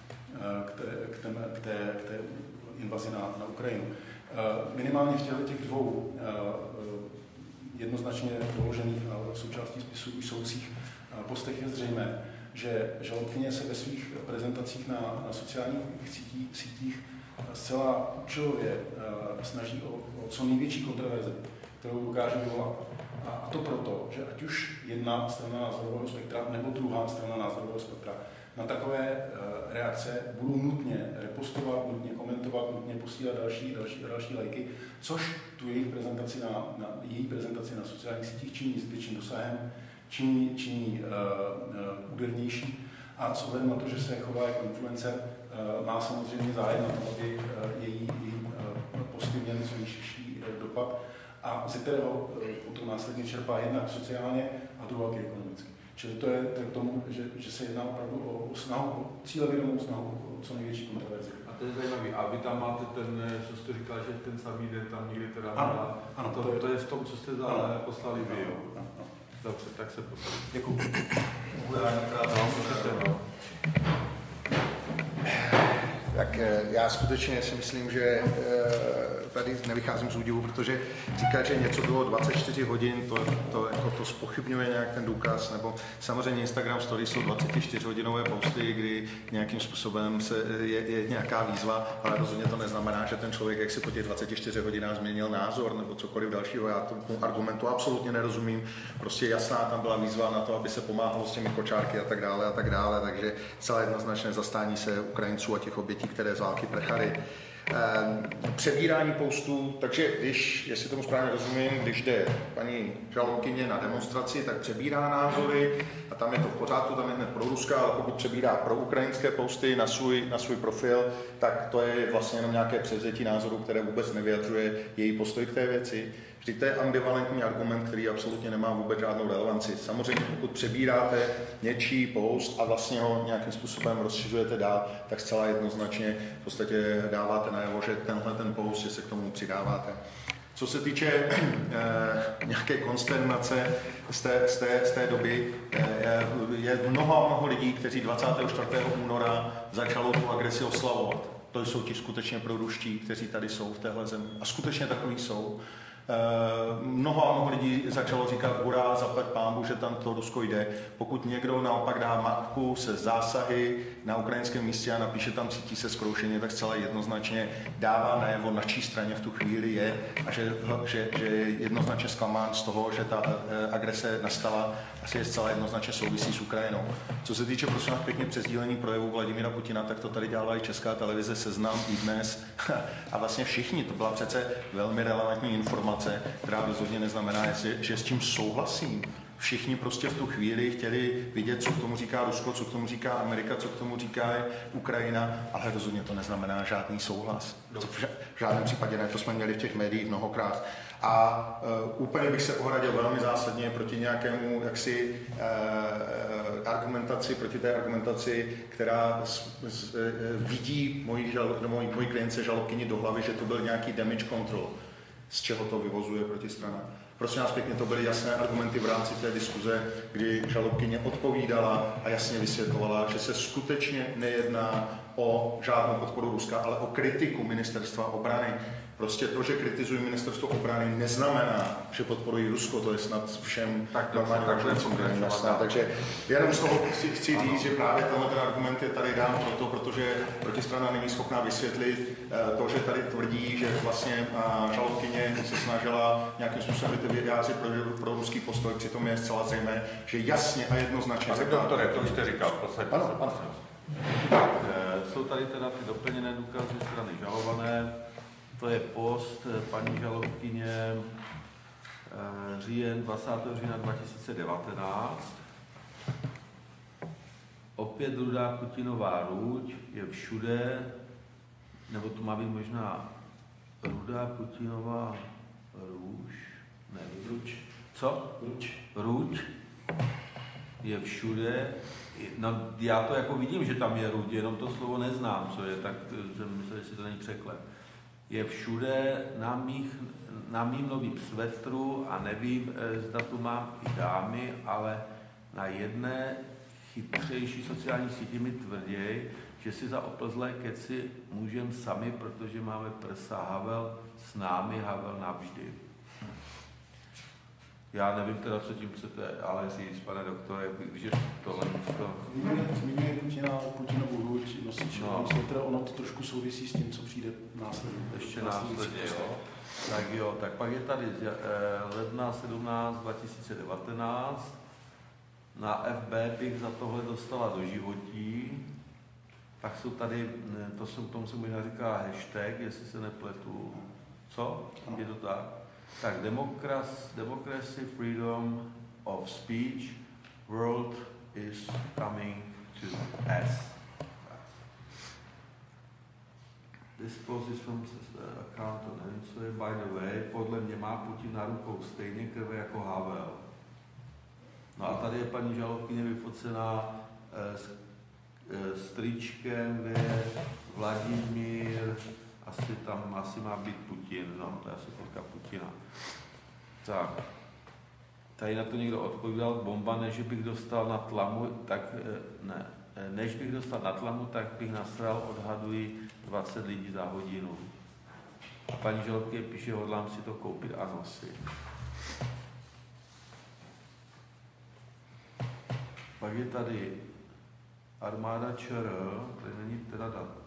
k té invazi na Ukrajinu. Minimálně v těch dvou jednoznačně doložených a součástí spisu usoucích postech je zřejmé, že žalobkyně se ve svých prezentacích na sociálních sítích zcela účelově snaží o co největší kontroverzi, kterou dokáže vyvolat. A to proto, že ať už jedna strana názorového spektra nebo druhá strana názorového spektra na takové reakce budou nutně repostovat, nutně komentovat, nutně posílat další lajky, což tu její prezentaci na sociálních sítích činí s větším dosahem, činí údernější. A s ohledem na to, že se chová jako influencer, má samozřejmě zájem na tom, aby její posty měly co nejširší dopad a ze kterého potom následně čerpá jednak sociálně a druhá ekonomicky. Čili to je k tomu, že se jedná opravdu o snahu, cílevědomou snahu o co největší kontroverzi. A to je zajímavý. A vy tam máte co jste říkal, že ten samý den tam někdy teda byla. Ano, to je v tom, co jste poslali vy, jo? Dobře, tak se poslali. Děkuji. Tak já skutečně si myslím, že tady nevycházím z údivu, protože říkat, že něco bylo 24 hodin, to zpochybňuje nějak ten důkaz, nebo samozřejmě Instagram stories jsou 24-hodinové posty, kdy nějakým způsobem je nějaká výzva, ale rozhodně to neznamená, že ten člověk, jak si po těch 24 hodinách změnil názor nebo cokoliv dalšího. Já tomu argumentu absolutně nerozumím. Prostě jasná tam byla výzva na to, aby se pomáhalo s těmi kočárky a tak dále, takže celé jednoznačné zastání se Ukrajinců a těch obětí, které z války prchaly. Přebírání postů, takže jestli tomu správně rozumím, když jde paní žalobkyně na demonstraci, tak přebírá názory a tam je to v pořádku, tam je hned pro Ruska, ale pokud přebírá pro ukrajinské posty na svůj profil, tak to je vlastně jenom nějaké převzetí názorů, které vůbec nevyjadřuje její postoj k té věci. Vždyť to je ambivalentní argument, který absolutně nemá vůbec žádnou relevanci. Samozřejmě, pokud přebíráte něčí post a vlastně ho nějakým způsobem rozšiřujete dál, tak zcela jednoznačně v podstatě dáváte najevo, že tenhle ten post, že se k tomu přidáváte. Co se týče nějaké konsternace z té doby, je mnoho lidí, kteří 24. února začalo tu agresi oslavovat. To jsou ti skutečně proruští, kteří tady jsou v téhle zemi. A skutečně takový jsou. Mnoho lidí začalo říkat hurá, zaplať pánbu, že tam to Rusko jde. Pokud někdo naopak dá mapku se zásahy na ukrajinském místě a napíše tam cítí se zkroušeně, tak zcela jednoznačně dává najevo, na čí straně v tu chvíli je a že je jednoznačně zklamán z toho, že ta agrese nastala, asi je zcela jednoznačně souvisí s Ukrajinou. Co se týče prosím pěkně přesdílení projevu Vladimíra Putina, tak to tady dělala i Česká televize, Seznam, iDnes a vlastně všichni. To byla přece velmi relevantní informace, která rozhodně neznamená, že s tím souhlasím. Všichni prostě v tu chvíli chtěli vidět, co k tomu říká Rusko, co k tomu říká Amerika, co k tomu říká Ukrajina, ale rozhodně to neznamená žádný souhlas. V žádném případě ne, to jsme měli v těch médiích mnohokrát. A úplně bych se ohradil velmi zásadně proti nějakému proti té argumentaci, která vidí moji klientce žalobkyni do hlavy, že to byl nějaký damage control. Z čeho to vyvozuje protistrana. Prosím nás pěkně, to byly jasné argumenty v rámci té diskuze, kdy žalobkyně odpovídala a jasně vysvětlovala, že se skutečně nejedná o žádnou podporu Ruska, ale o kritiku ministerstva obrany. Prostě to, že kritizují ministerstvo obrany, neznamená, že podporují Rusko, to je snad všem normálně jasné. Takže jenom z toho chci říct, že právě tenhle argument je tady dán protože protistrana není schopná vysvětlit to, že tady tvrdí, že vlastně žalobkyně se snažila nějakým způsobem vyjádřit pro ruský postoj, přitom je zcela zřejmé, že jasně a jednoznačně. Pane doktore, to už jste říkal, posaďte se. Tak, jsou tady teda ty doplněné důkazy ze strany žalované. To je post paní žalobkyně říjen 20. října 2019. Opět rudá Putinová růď je všude, nebo to má být možná rudá Putinová růž, ne, růž. Co? Růď je všude. No, já to jako vidím, že tam je růď, jenom to slovo neznám, co je, tak jsem myslel, že si to není překlep. Je všude na mým novým svetru a nevím, zda tu mám i dámy, ale na jedné chytřejší sociální síti mi tvrděj, že si za oplzlé keci můžeme sami, protože máme prsa. Havel s námi, Havel navždy. Já nevím teda, co tím chcete ale říct, pane doktore, když je tohle místo. Zmiňuje Putinovu růď, nosič svetr, ono to trošku souvisí s tím, co přijde následně. Ještě následně, jo. Tak pak je tady ledna 17 2019. Na FB bych za tohle dostala doživotí. Pak jsou tady, tomu se možná říká hashtag, jestli se nepletu. Co? Je to tak? Tak, democracy, freedom of speech, world is coming to us. This post is from account on Answer. By the way, podle mě má Putin na rukou stejně krve jako Havel. No a tady je paní žalobkyně vyfocená s tričkem, kde je Vladimír, asi má být Putin, no, to je asi fotka Putina. Tak, tady na to někdo odpovídal, bomba, než bych dostal na tlamu, tak ne, než bych dostal na tlamu, tak bych nasral, odhaduji 20 lidí za hodinu. A paní žalobkyně píše, hodlám si to koupit a nosit. Pak je tady armáda ČR, tady není teda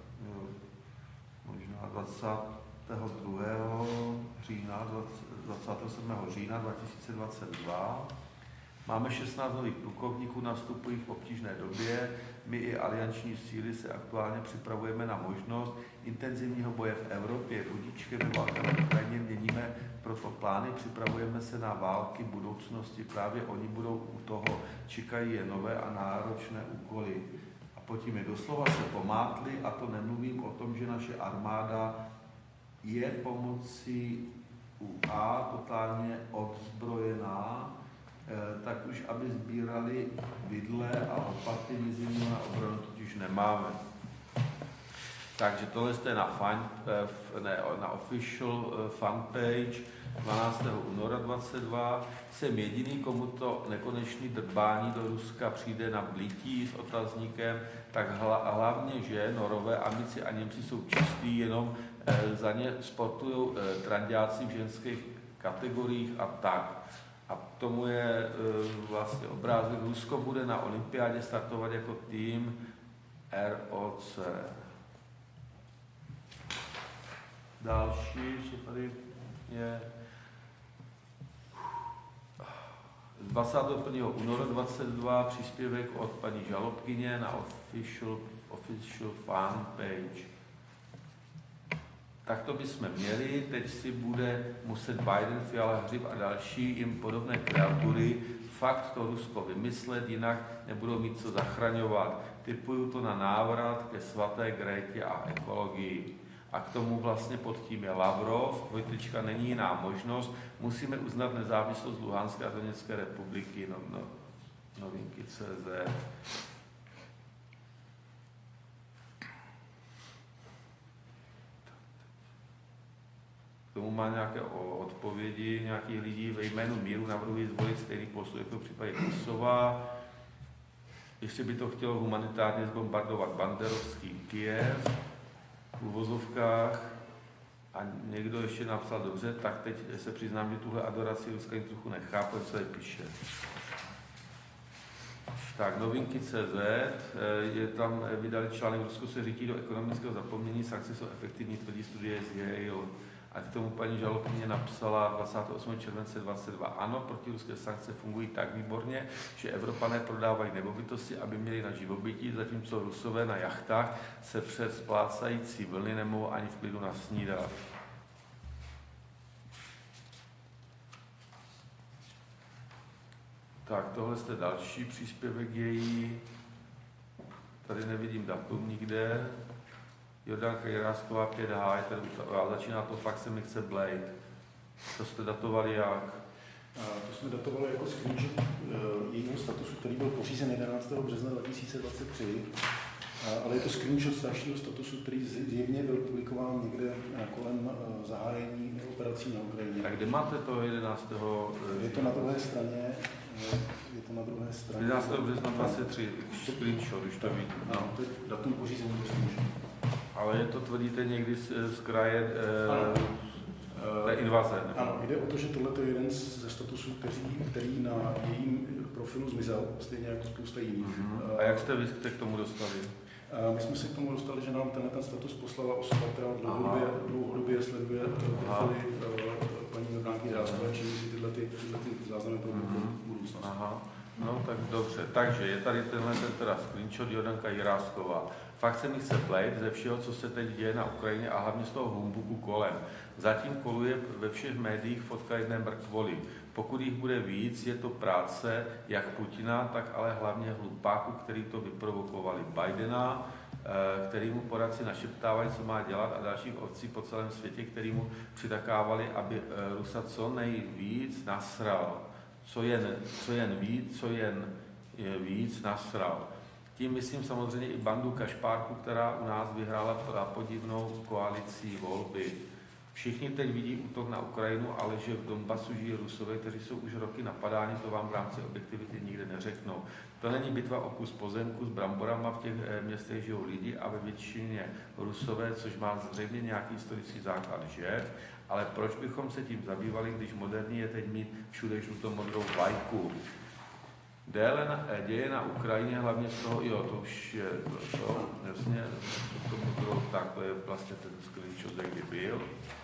možná 22. října, 27. října 2022. Máme 16 nových plukovníků, nastupují v obtížné době. My i alianční síly se aktuálně připravujeme na možnost intenzivního boje v Evropě. Budíčkem ve válce na Ukrajině měníme proto plány, připravujeme se na války budoucnosti. Právě oni budou u toho, čekají je nové a náročné úkoly. A potom je doslova se pomátli, a to nemluvím o tom, že naše armáda je pomocí UA totálně odzbrojená, tak už aby sbírali vidle a lopaty, my na obranu totiž nemáme. Takže tohle je na official fanpage 12. února 22. Jsem jediný, komu to nekonečný drbání do Ruska přijde na blití s otazníkem, tak hlavně, že Norové, Amici a Němci jsou čistí, jenom za ně sportují tranďáci v ženských kategoriích a tak. A k tomu je vlastně obrázek. Rusko bude na olympiádě startovat jako tým ROC. Další, co tady je 21. února 22 příspěvek od paní žalobkyně na official fanpage. Tak to bychom měli, teď si bude muset Biden, Fiala, Hřib a další jim podobné kreatury fakt to Rusko vymyslet, jinak nebudou mít co zachraňovat. Typuju to na návrat ke svaté Grétě a ekologii. A k tomu vlastně pod tím je Lavrov, dvojtečka, není jiná možnost, musíme uznat nezávislost Luhanské a Doněcké republiky, novinky CZ. K tomu má nějaké odpovědi nějakých lidí. Ve jménu míru navrhuji zvolit stejný postup jako v případě Kosova. Ještě by to chtělo humanitárně zbombardovat banderovský Kyjev v uvozovkách. A někdo ještě napsal dobře, tak teď se přiznám, že tuhle adoraci Ruska trochu nechápu, co je píše. Tak, novinky.cz, je tam vydali článek, Rusko se řítí do ekonomického zapomnění, sankce jsou efektivní, tvrdí studie z Yale. A k tomu paní žalobkyně napsala 28. července 2022. Ano, protiruské sankce fungují tak výborně, že Evropané prodávají nemovitosti, aby měli na živobytí, zatímco Rusové na jachtách se přes splácající vlny nemohou ani v klidu nasnídat. Tak, tohle je další příspěvek její. Tady nevidím datum nikde. Jordanka Jirásková 5H, a začíná to fakt se mi chce Blade. To jste datovali jak? To jsme datovali jako screenshot jejího statusu, který byl pořízen 11. března 2023, ale je to screenshot staršího statusu, který zjevně byl publikován někde kolem zahájení operací na Ukrajině. Tak kde máte toho 11. Je to na druhé straně. 11. března 23, screenshot, už to vidím. No, to je datum pořízení do screenshot. Ale je to tvrdíte někdy z kraje té invaze? Ano, jde o to, že tohle je jeden ze statusů, který na jejím profilu zmizel, stejně jako spousta jiných. A jak jste vy k tomu dostali? My jsme se k tomu dostali, že nám ten status poslala osoba, která dlouhodobě sleduje profily paní Jordánky Jiráskové, čili si tyhle záznamy pro budoucnost. Aha. No tak dobře, takže je tady tenhle teda screenshot Jordanka Jirásková. Fakt se mi chce plejt ze všeho, co se teď děje na Ukrajině a hlavně z toho humbuku kolem. Zatím koluje ve všech médiích fotka jedné mrtvoly. Pokud jich bude víc, je to práce jak Putina, tak ale hlavně hlupáků, který to vyprovokovali. Bidena, který mu poradci našeptávají, co má dělat, a dalších ovcí po celém světě, který mu přitakávali, aby Rusa co nejvíc nasral. Co jen víc nasral. Tím myslím samozřejmě i bandu kašpárků, která u nás vyhrála podivnou koalicí volby. Všichni teď vidí útok na Ukrajinu, ale že v Donbasu žijí Rusové, kteří jsou už roky napadáni, to vám v rámci objektivity nikde neřeknou. To není bitva o kus pozemku s bramborama, v těch městech žijou lidi a ve většině Rusové, což má zřejmě nějaký historický základ, že? Ale proč bychom se tím zabývali, když moderní je teď mít všude žlutomodrou vlajku? Děje na Ukrajině, hlavně z toho, jo, to už je to, jasně, žlutomodrou, tak to je vlastně ten screenshot, kde byl.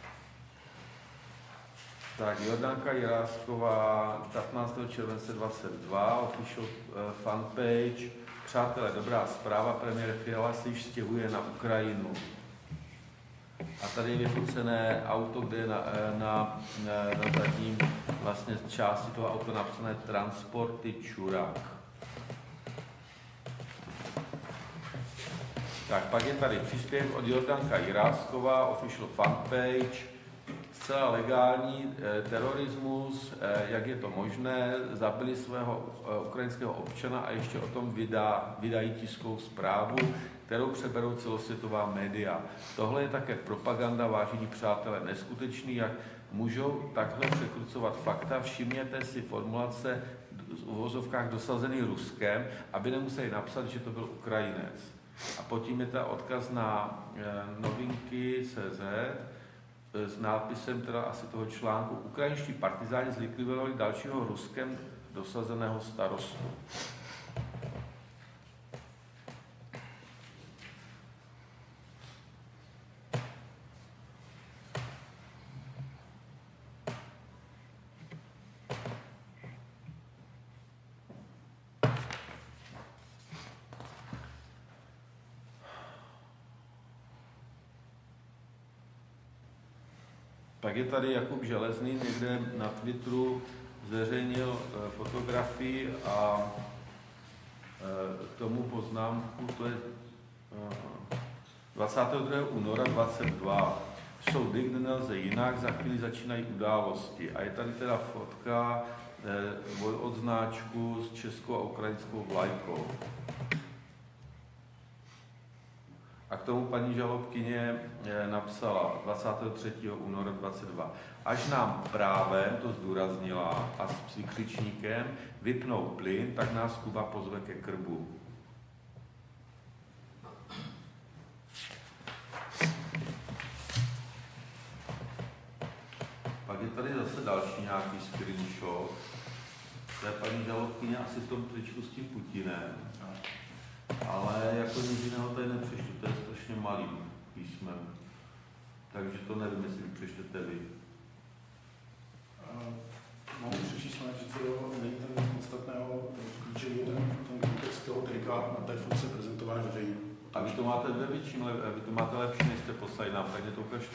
Tak, Jordanka Jirásková, 15. července 22, official fanpage. Přátelé, dobrá zpráva, premiér Fiala se již stěhuje na Ukrajinu. A tady je vyfocené auto, kde je na zadním vlastně části toho auta napsané Transporty Čurák. Tak, pak je tady příspěvek od Jordanka Jirásková, official fanpage. Zcela legální terorismus, jak je to možné, zabili svého ukrajinského občana a ještě o tom vydají tiskovou zprávu, kterou přeberou celosvětová média. Tohle je také propaganda, vážení přátelé, neskutečný, jak můžou takhle překrucovat fakta. Všimněte si formulace v uvozovkách dosazený Ruskem, aby nemuseli napsat, že to byl Ukrajinec. A pod tím je ta odkaz na novinky.cz s nápisem teda asi toho článku: Ukrajinští partizáni zlikvidovali dalšího Ruskem dosazeného starostu. Pak je tady Jakub Železný, někde na Twitteru zveřejnil fotografii a k tomu poznámku, to je 22. února 22. Jsou dny, kde nelze jinak, za chvíli začínají události. A je tady teda fotka odznáčku s českou a ukrajinskou vlajkou. A k k tomu paní žalobkyně napsala 23. února 22. Až nám právem, to zdůraznila, a s vykřičníkem vypnou plyn, tak nás Kuba pozve ke krbu. Pak je tady zase další nějaký screenshot. To je paní žalobkyně asi v tom tričku s tím Putinem. Ale jako nic jiného tady nepřečtu, to je strašně malým písmem. Takže to nevím, jestli přečtete vy. Mohu přečíst, pane předsedo, není tam podstatného klíčový ten kontext toho trika na té fotce prezentované veřejně. A vy to máte ve větším, vy to máte lepší, než jste poslali nám, tak mě to ukažte.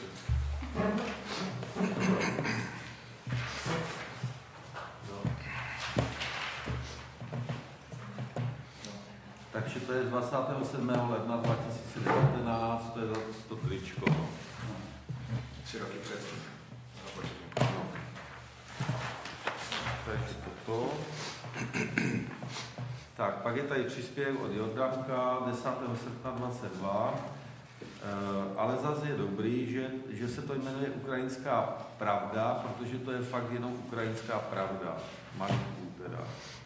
Takže to je z 27. ledna 2019, to je za to tričko. 3 roky předtím. Takže toto. Tak, pak je tady příspěvek od Jordanka 10. srpna 22. Ale zase je dobrý, že se to jmenuje Ukrajinská pravda, protože to je fakt jenom ukrajinská pravda. Maliků teda.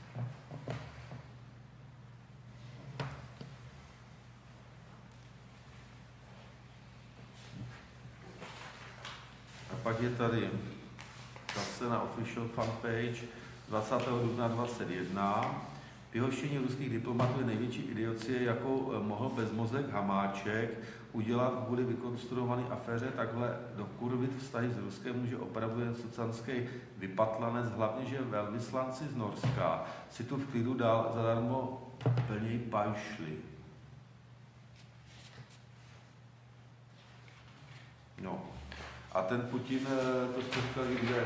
A pak je tady zase na official fanpage 20. dubna 21. Vyhoštění ruských diplomatů je největší idiocie, jakou mohl bezmozek Hamáček udělat kvůli vykonstruované aféře takhle dokurvit vztahy s Ruskem, že opravdu jen socanský vypatlanec, hlavně, že velvyslanci z Norska si tu v klidu dál zadarmo plněj pajšli. No. A ten Putin, to jste říkali, kde?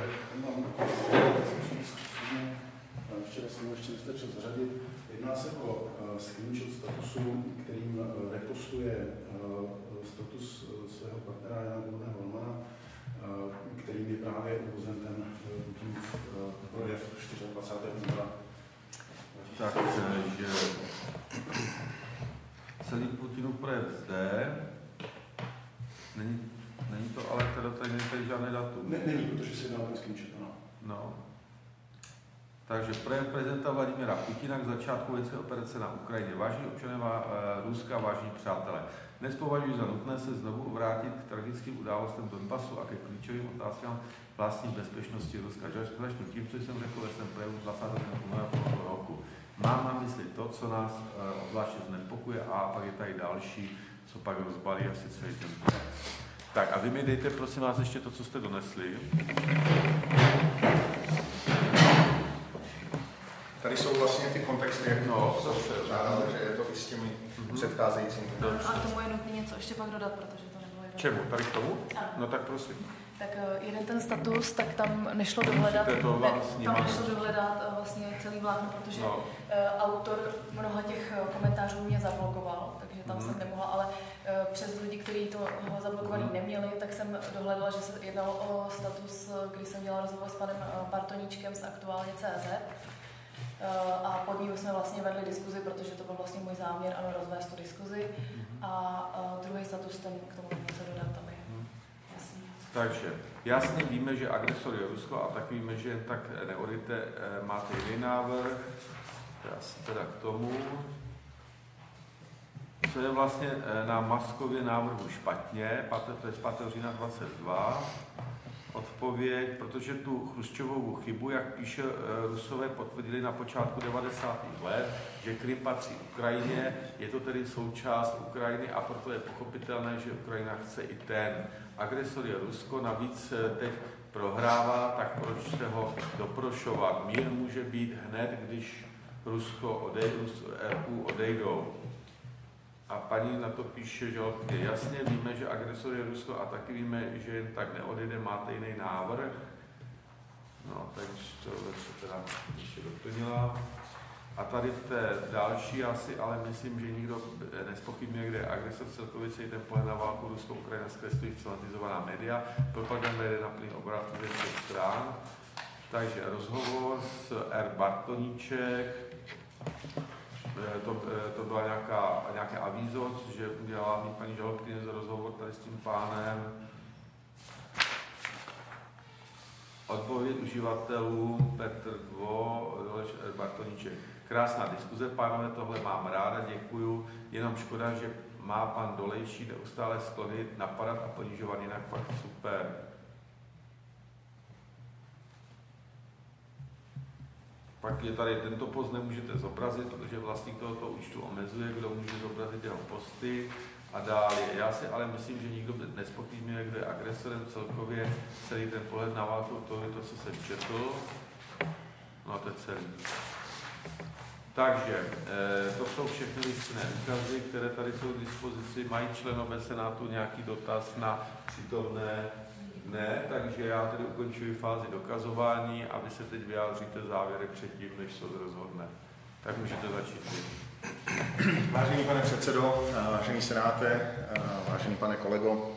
Včera jsem ještě nestačil zařadit. Jedná se o screenshot statusu, kterým repostuje status svého partnera Jana Volmana, kterým je právě uvozen ten Putinův projev 24. února. Takže celý Putinův projev zde. Není to, ale teda tady není tady žádné datum. Není, protože si jedná ten screenshot, ano. No. Takže projev prezidenta Vladimira Putina k začátku vojenské operace na Ukrajině. Vážení občané Ruska, vážení přátelé. Dnes považuji za nutné se znovu vrátit k tragickým událostem Donbasu a ke klíčovým otázkám vlastní bezpečnosti Ruska. Začnu tím, co jsem řekl ve svém projevu 20. února tohoto roku. Mám na mysli to, co nás obzvláště znepokuje, a pak je tady další, co pak rozbalí asi celý ten text. Tak a vy mi dejte prosím vás ještě to, co jste donesli. Tady jsou vlastně ty kontexty, jak že je to i s těmi předcházejícími. A tomu je nutné něco ještě pak dodat, protože to nebylo jedno. Čemu? Tady k tomu? Ano. No tak prosím. Tak jeden ten status, tak tam nešlo dohledat, vlastně celý vlákno, protože autor mnoha těch komentářů mě zablokoval, takže tam jsem nemohla, ale přes lidi, kteří to zablokovaný neměli, tak jsem dohledala, že se jednalo o status, kdy jsem dělala rozhovor s panem Bartoníčkem z Aktuálně.cz. A pod ním jsme vlastně vedli diskuzi, protože to byl vlastně můj záměr, ano, rozvést tu diskuzi. A druhý status, ten k tomu něco dodat, tam je jasný. Takže jasně víme, že agresor je Rusko, a tak víme, že jen tak neodejte, máte jiný návrh. Já si teda k tomu. Co je vlastně na Maskově návrhu špatně, to je z 5. října 22. Odpověď, protože tu Chruščovovu chybu, jak píše Rusové, potvrdili na počátku 90. let, že Krym patří Ukrajině, je to tedy součást Ukrajiny a proto je pochopitelné, že Ukrajina chce i ten. Agresor je Rusko, navíc teď prohrává, tak proč se ho doprošovat? Mír může být hned, když Rusko EU odejdou. A paní na to píše, že jasně víme, že agresor je Rusko, a taky víme, že jen tak neodejde, máte jiný návrh. No, takže to se teda ještě doplnila. A tady v té další asi, ale myslím, že nikdo nezpochybňuje, kde agresor celkově celý ten pohled na válku Rusko-Ukrajina zkreslují scelatizovaná média, propaganda jde na plný obrat ze všech stran. Takže rozhovor s R. Bartoníček. to byla nějaké avízo, že udělala mít paní žalobkyně za rozhovor tady s tím pánem. Odpověď uživatelů Petr Dvo, Doleš Bartoníček. Krásná diskuze, pánové, tohle mám ráda, děkuju. Jenom škoda, že má pan Dolejší neustále sklony napadat a ponižovat, jinak fakt super. Pak je tady tento post nemůžete zobrazit, protože vlastník tohoto účtu omezuje, kdo může zobrazit jeho posty a dále. Já si ale myslím, že nikdo nezpochybňuje, kdo je agresorem celkově. Celý ten pohled na válku, to je to, co jsem četl. No to je celý. Takže to jsou všechny listinné důkazy, které tady jsou k dispozici. Mají členové Senátu nějaký dotaz na přítomné? Ne, takže já tedy ukončuji fázi dokazování a vy se teď vyjádříte závěry předtím, než soud rozhodne. Tak můžete začít. Vážený pane předsedo, vážený senáte, vážený pane kolego,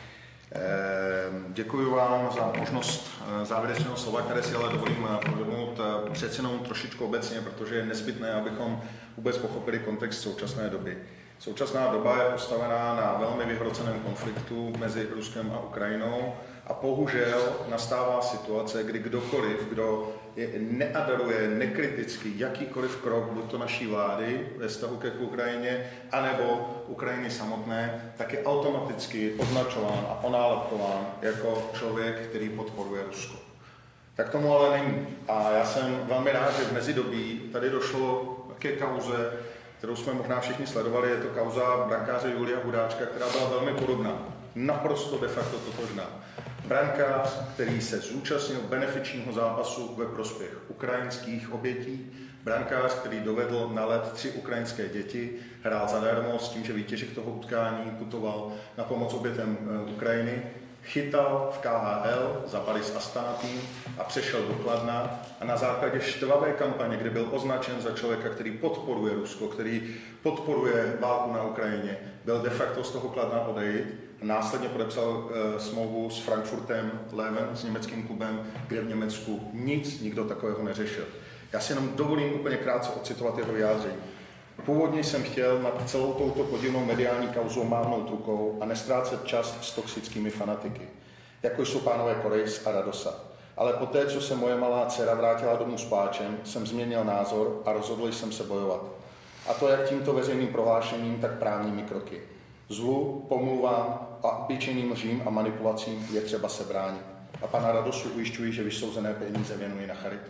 děkuji vám za možnost závěrečného slova, které si ale dovolím pojmout přece jenom trošičku obecně, protože je nezbytné, abychom vůbec pochopili kontext současné doby. Současná doba je postavená na velmi vyhroceném konfliktu mezi Ruskem a Ukrajinou a bohužel nastává situace, kdy kdokoliv, kdo neadoruje nekriticky jakýkoliv krok, buď to naší vlády ve vztahu ke Ukrajině, anebo Ukrajiny samotné, tak je automaticky označován a onálepkován jako člověk, který podporuje Rusko. Tak tomu ale není. A já jsem velmi rád, že v mezidobí tady došlo ke kauze, kterou jsme možná všichni sledovali, je to kauza brankáře Julia Hudáčka, která byla velmi podobná, naprosto de facto totožná. Brankář, který se zúčastnil benefičního zápasu ve prospěch ukrajinských obětí, brankář, který dovedl na led 3 ukrajinské děti, hrál zadarmo s tím, že výtěžek toho utkání putoval na pomoc obětem Ukrajiny, chytal v KHL za Paris Astana tým a přešel do Kladna a na základě štvavé kampaně, kde byl označen za člověka, který podporuje Rusko, který podporuje válku na Ukrajině, byl de facto z toho Kladna odejít a následně podepsal smlouvu s Frankfurtem Leuven, s německým klubem, kde v Německu nikdo takového neřešil. Já si jenom dovolím úplně krátce ocitovat jeho vyjádření. Původně jsem chtěl nad celou touto podivnou mediální kauzou mávnout rukou a nestrácet čas s toxickými fanatiky, jako jsou pánové Korejs a Radosa. Ale poté, co se moje malá dcera vrátila domů s pláčem, jsem změnil názor a rozhodl jsem se bojovat. A to jak tímto veřejným prohlášením, tak právními kroky. Zlu, pomluvám a obyčejným lžím a manipulacím je třeba se bránit. A pana Radosu ujišťuji, že vysouzené peníze věnují na charitu.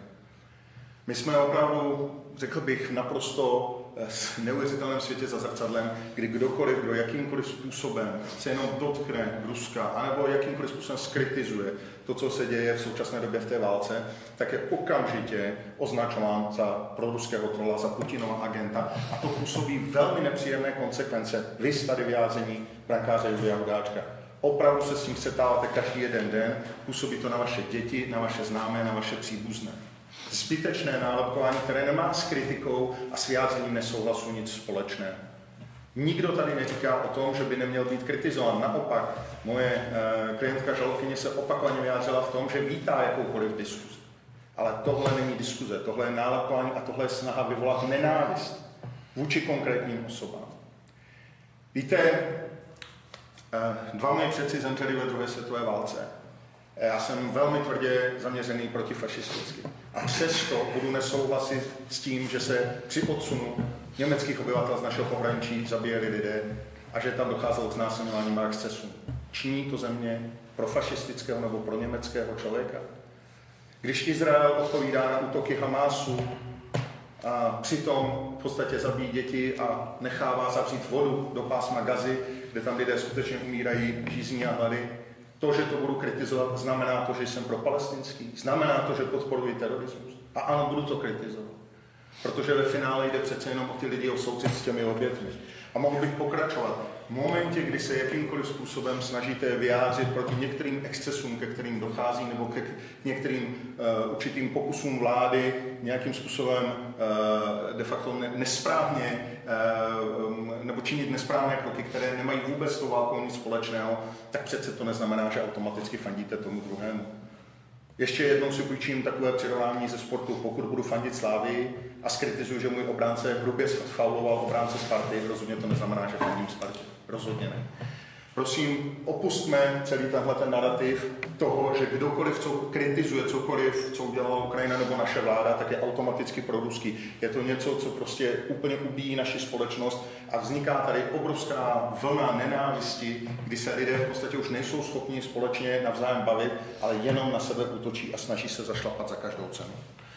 My jsme opravdu, řekl bych, naprosto neuvěřitelném světě za zrcadlem, kdy kdokoliv, kdo jakýmkoliv způsobem se jenom dotkne Ruska, anebo jakýmkoliv způsobem skritizuje to, co se děje v současné době v té válce, tak je okamžitě označován za proruského trola, za Putinova agenta a to působí velmi nepříjemné konsekvence. Viz tady vyjádření brankáře Julia Hudáčka. Opravdu se s tím střetáváte každý jeden den, působí to na vaše děti, na vaše známé, na vaše příbuzné. Zbytečné nálepkování, které nemá s kritikou a s vyjádřením nesouhlasu nic společného. Nikdo tady neříká o tom, že by neměl být kritizován. Naopak, moje klientka žalobkyně se opakovaně vyjádřila v tom, že vítá jakoukoliv diskuzi. Ale tohle není diskuze, tohle je nálepkování a tohle je snaha vyvolat nenávist vůči konkrétním osobám. Víte, 2 moji předci zemřeli ve druhé světové válce. Já jsem velmi tvrdě zaměřený protifašisticky. A přesto budu nesouhlasit s tím, že se při odsunu německých obyvatel z našeho pohraničí zabíjeli lidé a že tam docházelo k znásilňování a excesům. Činí to země pro fašistického nebo pro německého člověka? Když Izrael odpovídá na útoky Hamásu a přitom v podstatě zabíjí děti a nechává zavřít vodu do pásma Gazy, kde tam lidé skutečně umírají žízní a hlady, to, že to budu kritizovat, znamená to, že jsem propalestinský, znamená to, že podporuji terorismus. A ano, budu to kritizovat. Protože ve finále jde přece jenom o ty lidi, o soucit s těmi obětmi. A mohl bych pokračovat. V momentě, kdy se jakýmkoliv způsobem snažíte vyjádřit proti některým excesům, ke kterým dochází, nebo k některým určitým pokusům vlády nějakým způsobem de facto nesprávně nebo činit nesprávné kroky, které nemají vůbec s tou válkou nic společného, tak přece to neznamená, že automaticky fandíte tomu druhému. Ještě jednou si půjčím takové přirovnání ze sportu. Pokud budu fandit Slávii a skritizuju, že můj obránce hrubě fauloval obránce Sparty, rozhodně to neznamená, že fandím Spartě. Rozhodně ne. Prosím, opustme celý tenhle ten narrativ toho, že kdokoliv, co kritizuje cokoliv, co udělala Ukrajina nebo naše vláda, tak je automaticky proruský. Je to něco, co prostě úplně ubíjí naši společnost a vzniká tady obrovská vlna nenávisti, kdy se lidé v podstatě už nejsou schopni společně navzájem bavit, ale jenom na sebe útočí a snaží se zašlapat za každou cenu.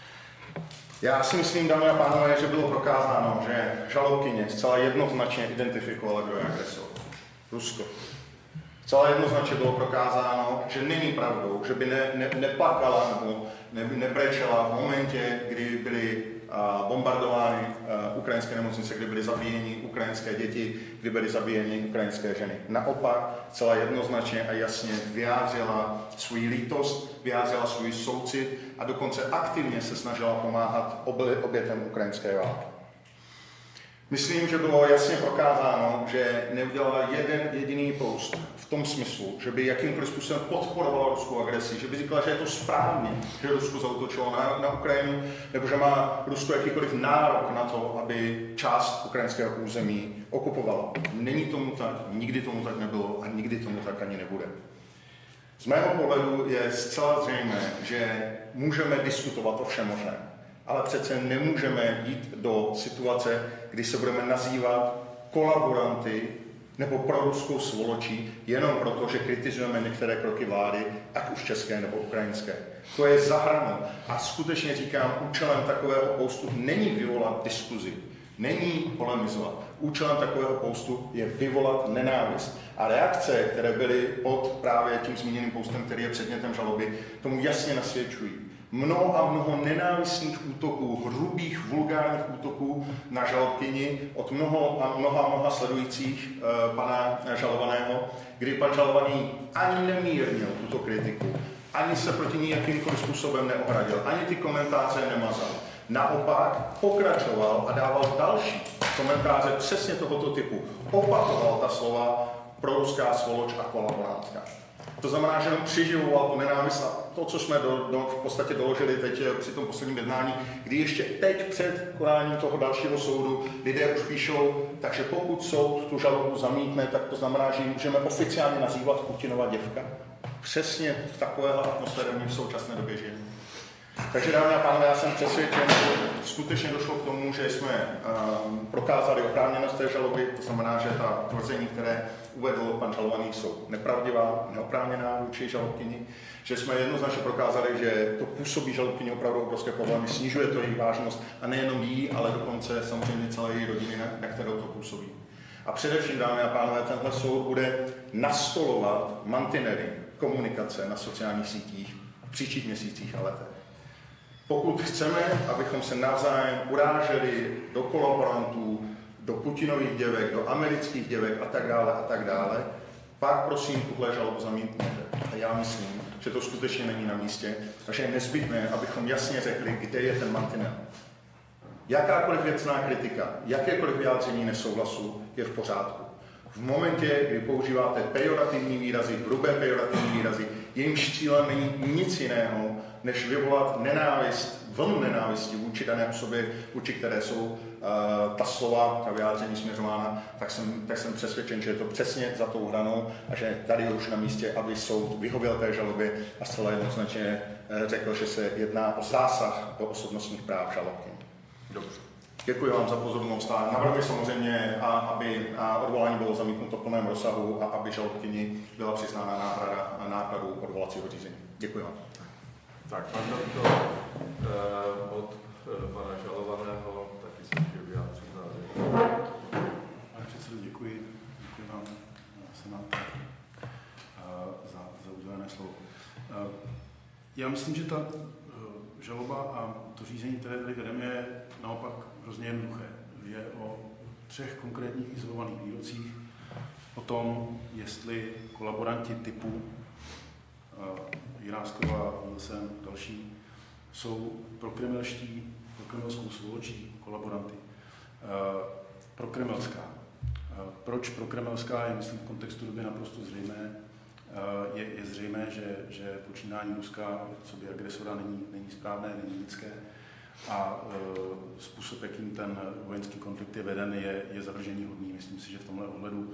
Já si myslím, dámy a pánové, že bylo prokázáno, že žalobkyně zcela jednoznačně identifikovala, kdo je agresor. Rusko. Celé jednoznačně bylo prokázáno, že není pravdou, že by neplakala nebo nebrečela v momentě, kdy byly bombardovány ukrajinské nemocnice, kdy byly zabíjeni ukrajinské děti, kdy byly zabíjeni ukrajinské ženy. Naopak celá jednoznačně a jasně vyjádřila svou lítost, vyjádřila svůj soucit a dokonce aktivně se snažila pomáhat obětem ukrajinské války. Myslím, že bylo jasně prokázáno, že neudělala jeden jediný post v tom smyslu, že by jakýmkoliv způsobem podporovala ruskou agresi, že by říkala, že je to správně, že Rusko zaútočilo na Ukrajinu, nebo že má Rusko jakýkoliv nárok na to, aby část ukrajinského území okupovalo. Není tomu tak, nikdy tomu tak nebylo a nikdy tomu tak ani nebude. Z mého pohledu je zcela zřejmé, že můžeme diskutovat o všem možném, ale přece nemůžeme jít do situace, kdy se budeme nazývat kolaboranty nebo proruskou svoločí jenom proto, že kritizujeme některé kroky vlády, ať už české nebo ukrajinské. To je za hranou. A skutečně říkám, účelem takového postu není vyvolat diskuzi, není polemizovat. Účelem takového postu je vyvolat nenávist. A reakce, které byly pod právě tím zmíněným postem, který je předmětem žaloby, tomu jasně nasvědčují. Mnoho a mnoho nenávistných útoků, hrubých, vulgárních útoků na žalobkyni od mnoha sledujících pana žalovaného, kdy pan žalovaný ani nemírnil tuto kritiku, ani se proti ní jakýmkoliv způsobem neohradil, ani ty komentáře nemazal. Naopak pokračoval a dával další komentáře přesně tohoto typu. Opakoval ta slova proruská svoloč a kolaborantka. To znamená, že on přiživoval tu nenávist a to, co jsme v podstatě doložili teď při tom posledním jednání, kdy ještě teď před konáním toho dalšího soudu lidé už píšou, takže pokud soud tu žalobu zamítne, tak to znamená, že ji můžeme oficiálně nazývat Putinova děvka. Přesně v takovéhle atmosféře v současné době žijeme. Takže dámy a pánové, já jsem přesvědčen, že skutečně došlo k tomu, že jsme prokázali oprávněnost té žaloby, to znamená, že ta tvrzení, které uvedl pan žalovaný, jsou nepravdivá, neoprávněná vůči žalobkyni, že jsme jednoznačně prokázali, že to působí žalobkyni opravdu obrovské problémy, snižuje to její vážnost a nejenom jí, ale dokonce samozřejmě celé její rodiny, na kterou to působí. A především, dámy a pánové, tenhle soud bude nastolovat mantinery komunikace na sociálních sítích v příštích měsících a letech. Pokud chceme, abychom se navzájem uráželi do kolaborantů, do Putinových děvek, do amerických děvek a tak dále, pak prosím tuhle žalobu zamítněte. A já myslím, že to skutečně není na místě, takže je nezbytné, abychom jasně řekli, kde je ten mantinel. Jakákoliv věcná kritika, jakékoliv vyjádření nesouhlasu je v pořádku. V momentě, kdy používáte pejorativní výrazy, hrubé pejorativní výrazy, jejímž cílem není nic jiného, než vyvolat nenávist, vlnu nenávisti vůči dané osobě, vůči které jsou ta slova, ta vyjádření směřována, tak jsem přesvědčen, že je to přesně za tou hranou a že tady je už na místě, aby soud vyhověl té žalobě a zcela jednoznačně řekl, že se jedná o zásah do osobnostních práv žalobky. Dobře. Děkuji vám za pozornost a navrhuji samozřejmě, aby odvolání bylo zamítnuto v plném rozsahu a aby žalobkyni byla přiznána náhrada nákladů odvolacího řízení. Děkuji vám. Tak, pan doktor od pana žalovaného taky se může vyjádřit závěr. Pane předsedo, děkuji vám, senátor, za udělené slovo. Já myslím, že ta žaloba a to řízení, které tady vedeme, je naopak hrozně jednoduché. Je o 3 konkrétních izolovaných výrocích, o tom, jestli kolaboranti typu Jirásková, Wilson, další, jsou prokremelskou svoločí, kolaboranty. Prokremelská. Proč prokremelská je, myslím, v kontextu doby naprosto zřejmé. je zřejmé, že počínání Ruska co by agresora není správné, není lidské a způsob, jakým ten vojenský konflikt je veden, je zavrženíhodný. Myslím si, že v tomhle ohledu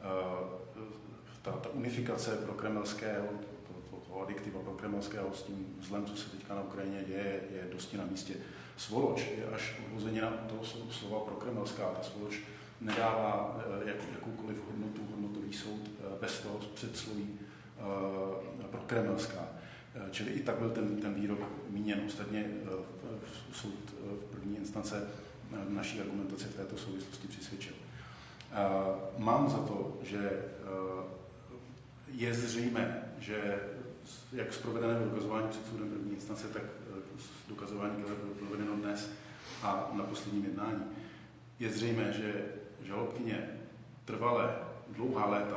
ta unifikace prokremelského, toho adjektiva prokremelského s tím zlem, co se teďka na Ukrajině děje, je dosti na místě. Svoloč je až odvozenina toho slova prokremelská. Ta svoloč nedává jakoukoliv hodnotový soud bez toho předsloví prokremelská. Čili i tak byl ten výrok míněn. Ostatně soud v první instance naší argumentaci v této souvislosti přisvědčil. Mám za to, že je zřejmé, že jak z provedeného dokazování před soudem první instance, tak z dokazování, které bylo provedeno dnes a na posledním jednání, je zřejmé, že žalobkyně trvalé, dlouhá léta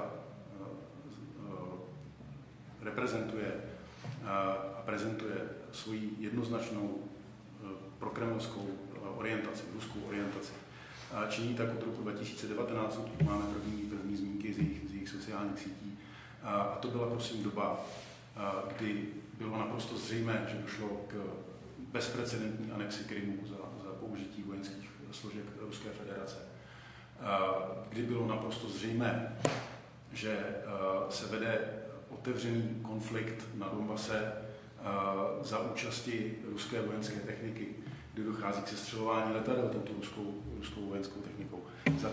reprezentuje a prezentuje svoji jednoznačnou prokremelskou orientaci, ruskou orientaci. Činí tak od roku 2019, máme první zmínky z jejich sociálních sítí. A to byla prosím doba, kdy bylo naprosto zřejmé, že došlo k bezprecedentní anexi Krymu za použití vojenských složek Ruské federace. Kdy bylo naprosto zřejmé, že se vede otevřený konflikt na Donbase za účasti ruské vojenské techniky, kdy dochází k sestřelování letadel touto ruskou vojenskou technikou. Za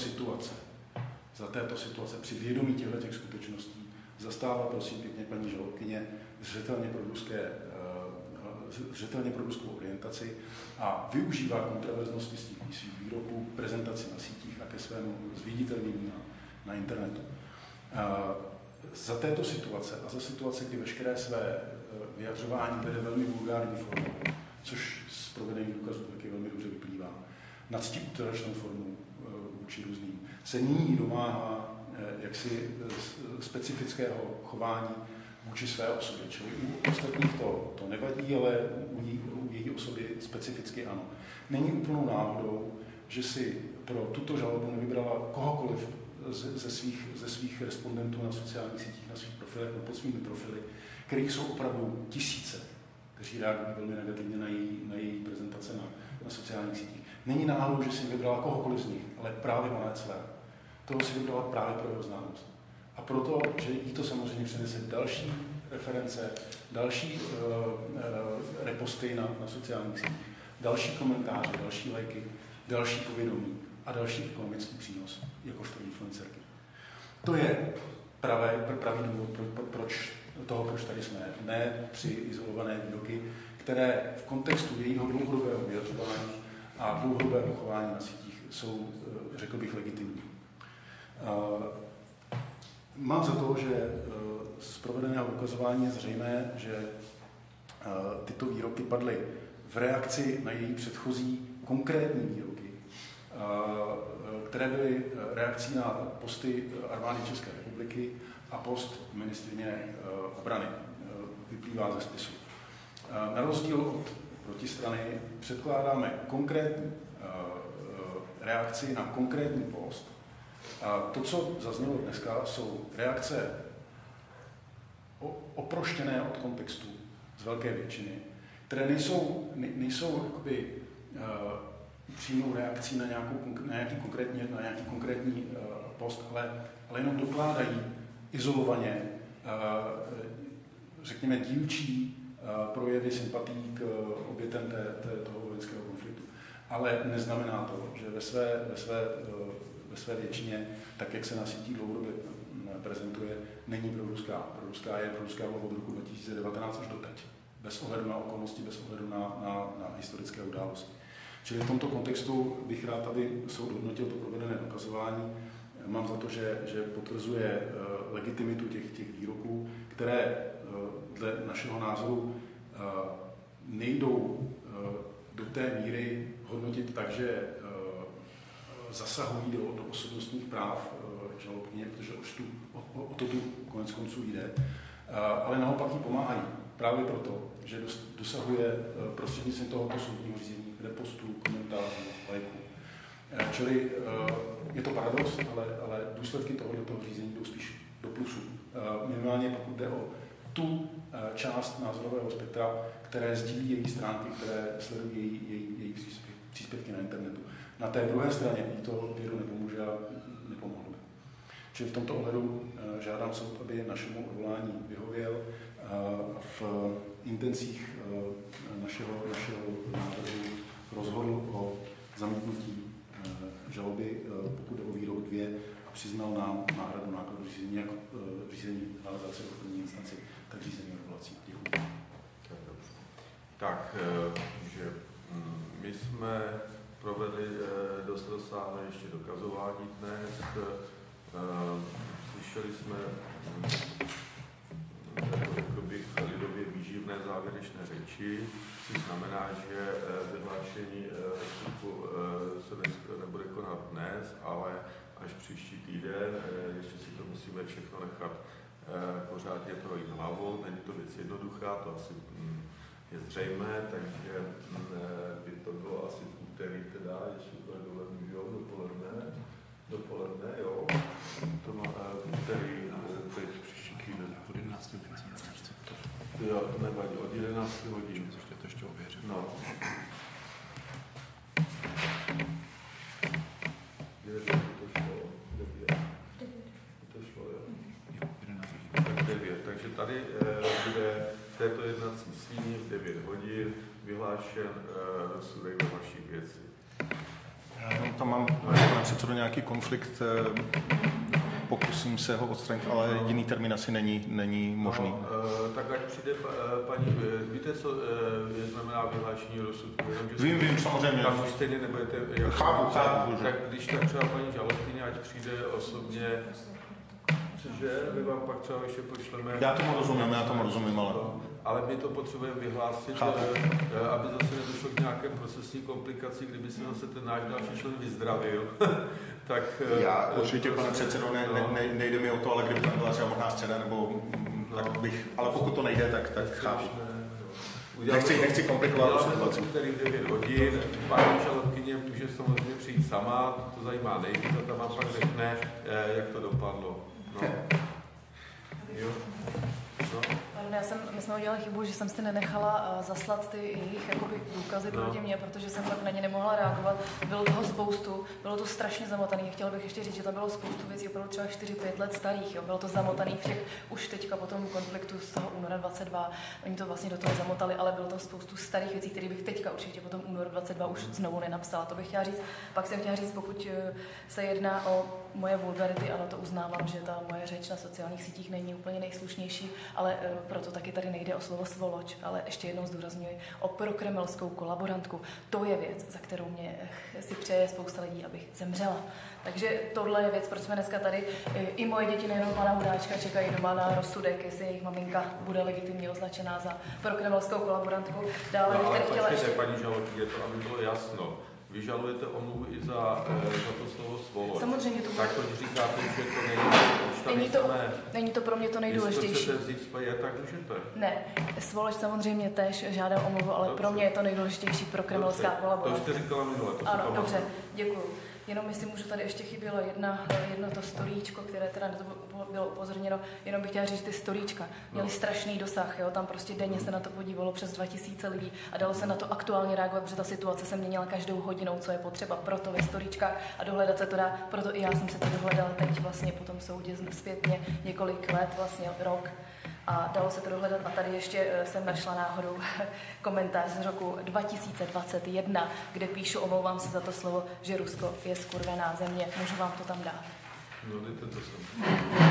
této situace při vědomí těchto skutečností zastává, prosím pěkně, paní žalobkyně zřetelně pro ruskou orientaci a využívá kontraverznosti svých výroků, prezentaci na sítích a ke svému zviditelnění na internetu. Za této situace a za situace, kdy veškeré své vyjadřování vede velmi vulgární formou, což z provedených důkazů taky velmi dobře vyplývá, nadstiútelačnou formou vůči různým, se nyní domáhá jaksi specifického chování vůči své osobě. Čili u ostatních to nevadí, ale u její osoby specificky ano. Není úplnou náhodou, že si pro tuto žalobu nevybrala kohokoliv ze svých respondentů na sociálních sítích, na svých profilech, nebo pod svými profily, kterých jsou opravdu tisíce, kteří reagují velmi negativně na její prezentace na sociálních sítích. Není náhodou, že si vybrala kohokoliv z nich, ale právě ona své. Toho si vybrala právě pro jeho známost. A proto, že jí to samozřejmě přinese další reference, další reposty na sociálních sítích, další komentáře, další lajky, další povědomí a další ekonomický přínos, jakožto influencerky. To je pravý důvod, proč tady jsme. Ne 3 izolované výroky, které v kontextu jejího dlouhodobého vyjadřování a dlouhodobého chování na sítích jsou, řekl bych, legitimní. Mám za to, že z provedeného dokazování je zřejmé, že tyto výroky padly v reakci na její předchozí konkrétní výroky, které byly reakcí na posty armády České republiky a post ministryně obrany. Vyplývá ze spisu. Na rozdíl od protistrany předkládáme konkrétní reakci na konkrétní post. A to, co zaznělo dneska, jsou reakce oproštěné od kontextu z velké většiny, které nejsou jakoby, přímou reakcí na nějaký konkrétní post, ale jenom dokládají izolovaně, řekněme, dílčí projevy sympatií k obětem toho vojenského konfliktu. Ale neznamená to, že ve své většině, tak jak se na sítích dlouhodobě prezentuje, není proruská. Proruská od roku 2019 až doteď. Bez ohledu na okolnosti, bez ohledu na historické události. Čili v tomto kontextu bych rád, aby soud hodnotil to provedené dokazování. Mám za to, že potvrzuje legitimitu těch výroků, které dle našeho názoru nejdou do té míry hodnotit tak, že zasahují do osobnostních práv žalobkyně, protože o to tu konec konců jde, ale naopak jí pomáhají. Právě proto, že dosahuje prostřednictvím tohoto soudního řízení repostů, komentářů, lajků. Čili je to paradox, ale důsledky tohoto řízení jdou spíš do plusu minimálně pokud jde o tu část názorového spektra, které sdílí její stránky, které sledují její příspěvky na internetu. Na té druhé straně jí to věru nepomůže a nepomohlo by. Čili v tomto ohledu žádám soud, aby našemu odvolání vyhověl v intencích našeho návrhu rozhodl o zamítnutí žaloby, pokud jde o výrok 2, a přiznal nám náhradu nákladů řízení, jak řízení realizace v první instanci, tak řízení odvolací. Děkuji. Takže my jsme provedli dost rozsáhlé ještě dokazování dnes. Slyšeli jsme lidově výživné závěrečné řeči, což znamená, že vyhlášení rozsudku se nebude konat dnes, ale až příští týden. Ještě si to musíme všechno nechat pořádně projít hlavou. Není to věc jednoduchá, to asi je zřejmé, takže by to bylo asi v úterý teda, jestli to můžou dopoledne, jo. To má v úterý, teď příští týden. Od 11 hodin. Jo, to nevadí, od 11 hodin. To ještě ověřím. No. To šlo, jo. Jo, 11 hodin. Tak 9. Takže tady bude v této jednací síni v 9 hodin vyhlášen rozsudek ve vaší věci. Já tam mám, pane předsedo, nějaký konflikt, pokusím se ho odstranit, ale jiný termín asi není možný. No, tak ať přijde paní, víte, co znamená vyhlášení rozsudku? Vím, samozřejmě. Tam už stejně nebudete... Chápu. Tak když tak třeba paní žalobkyně, ať přijde osobně, cože, my vám pak třeba ještě pošleme... Já tomu rozumím, ale... Ale my to potřebujeme vyhlásit, aby zase nedošlo k nějaké procesní komplikaci, kdyby se zase ten náš další člen vyzdravil. Tak, já určitě, pane předsedo, nejde mi o to, ale kdyby tam byla třeba možná středa, nebo tak bych, ale pokud to nejde, tak chápu. Nechci komplikovat situaci. Který 9 hodin, paní žalobkyně může samozřejmě přijít sama, to zajímá nejvíc, a tam vám pak řekne, jak to dopadlo. No. Jo. No. My jsme udělali chybu, že jsem si nenechala zaslat ty jejich důkazy proti mě, protože jsem tak na ně nemohla reagovat. Bylo toho spoustu, bylo to strašně zamotaný. Chtěla bych ještě říct, že tam bylo spoustu věcí opravdu třeba 4-5 let starých. Jo. Bylo to zamotaný v těch už teďka po tom konfliktu z toho února 22. Oni to vlastně do toho zamotali, ale bylo to spoustu starých věcí, které bych teďka určitě po tom únoru 22 už znovu nenapsala. To bych chtěla říct. Pak jsem chtěla říct, pokud se jedná o moje vulgarity, ano, to uznávám, že ta moje řeč na sociálních sítích není úplně nejslušnější, ale proto taky tady nejde o slovo svoloč, ale ještě jednou zdůrazňuji o prokremelskou kolaborantku. To je věc, za kterou mě si přeje spousta lidí, abych zemřela. Takže tohle je věc, proč jsme dneska tady. I moje děti, nejenom pana Hudáčka, čekají doma na rozsudek, jestli jejich maminka bude legitimně označená za prokremelskou kolaborantku. Dále bych tady chtěla ještě... paní žalobkyně, to aby bylo jasno. Vy žalujete omluvu i za to slovo svoloč. Samozřejmě to bude. Tak to říkáte, že to není to pro mě to nejdůležitější. Když to chcete vzít zpět, tak můžete. Ne, svoloč samozřejmě též žádám omluvu, ale dobře. Pro mě je to nejdůležitější pro kremelská kolaborace. To jste říkala minule, to ano, dobře, děkuju. Jenom jestli můžu, tady ještě chybělo jedno to storíčko, které teda to bylo upozorněno, jenom bych chtěla říct, že ty storíčka měly strašný dosah, jo? Tam prostě denně se na to podívalo přes 2000 lidí a dalo se na to aktuálně reagovat, protože ta situace se měnila každou hodinou, co je potřeba, proto ve storíčkách a dohledat se to dá, proto i já jsem se to dohledala teď vlastně po tom soudě zpětně několik let, vlastně rok. A dalo se to dohledat a tady ještě jsem našla náhodou komentář z roku 2021, kde píšu, omlouvám se za to slovo, že Rusko je skurvená země. Můžu vám to tam dát? No, dejte to sem.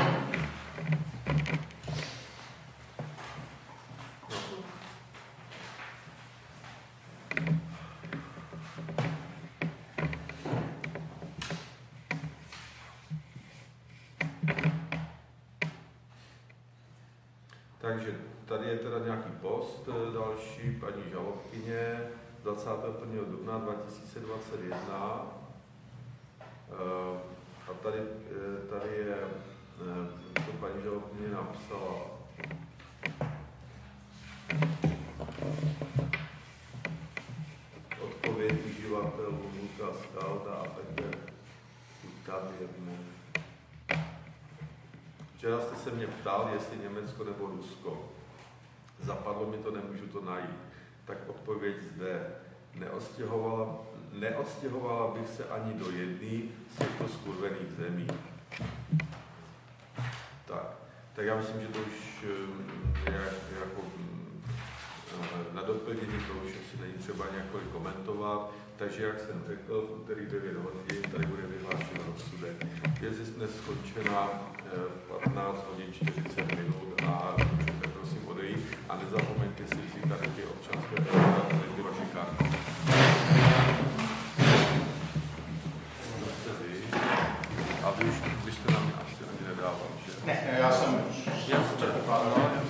Takže tady je teda nějaký post, další paní žalobkyně 21. dubna 2021. A tady je, to paní žalobkyně napsala. Odpověď uživatelů Luka Skalda a Petr Kutavírny. Včera jste se mě ptal, jestli Německo nebo Rusko. Zapadlo mi to, nemůžu to najít. Tak odpověď zde. Neodstěhovala bych se ani do jedné z těchto skurvených zemí. Tak já myslím, že to už je jako na doplnění, to už asi není třeba nějakolik komentovat. Takže jak jsem řekl, v úterý 9 hodin tady bude vyhlášen rozsudek. Věc je dnes skončena v 15 hodin 40 minut a můžete prosím odejít a nezapomeňte si vzít tady ty občanské průkazy, ty vaše karty. A vy už byste nám asi ani nedával, že? Ne, já jsem... Jasně.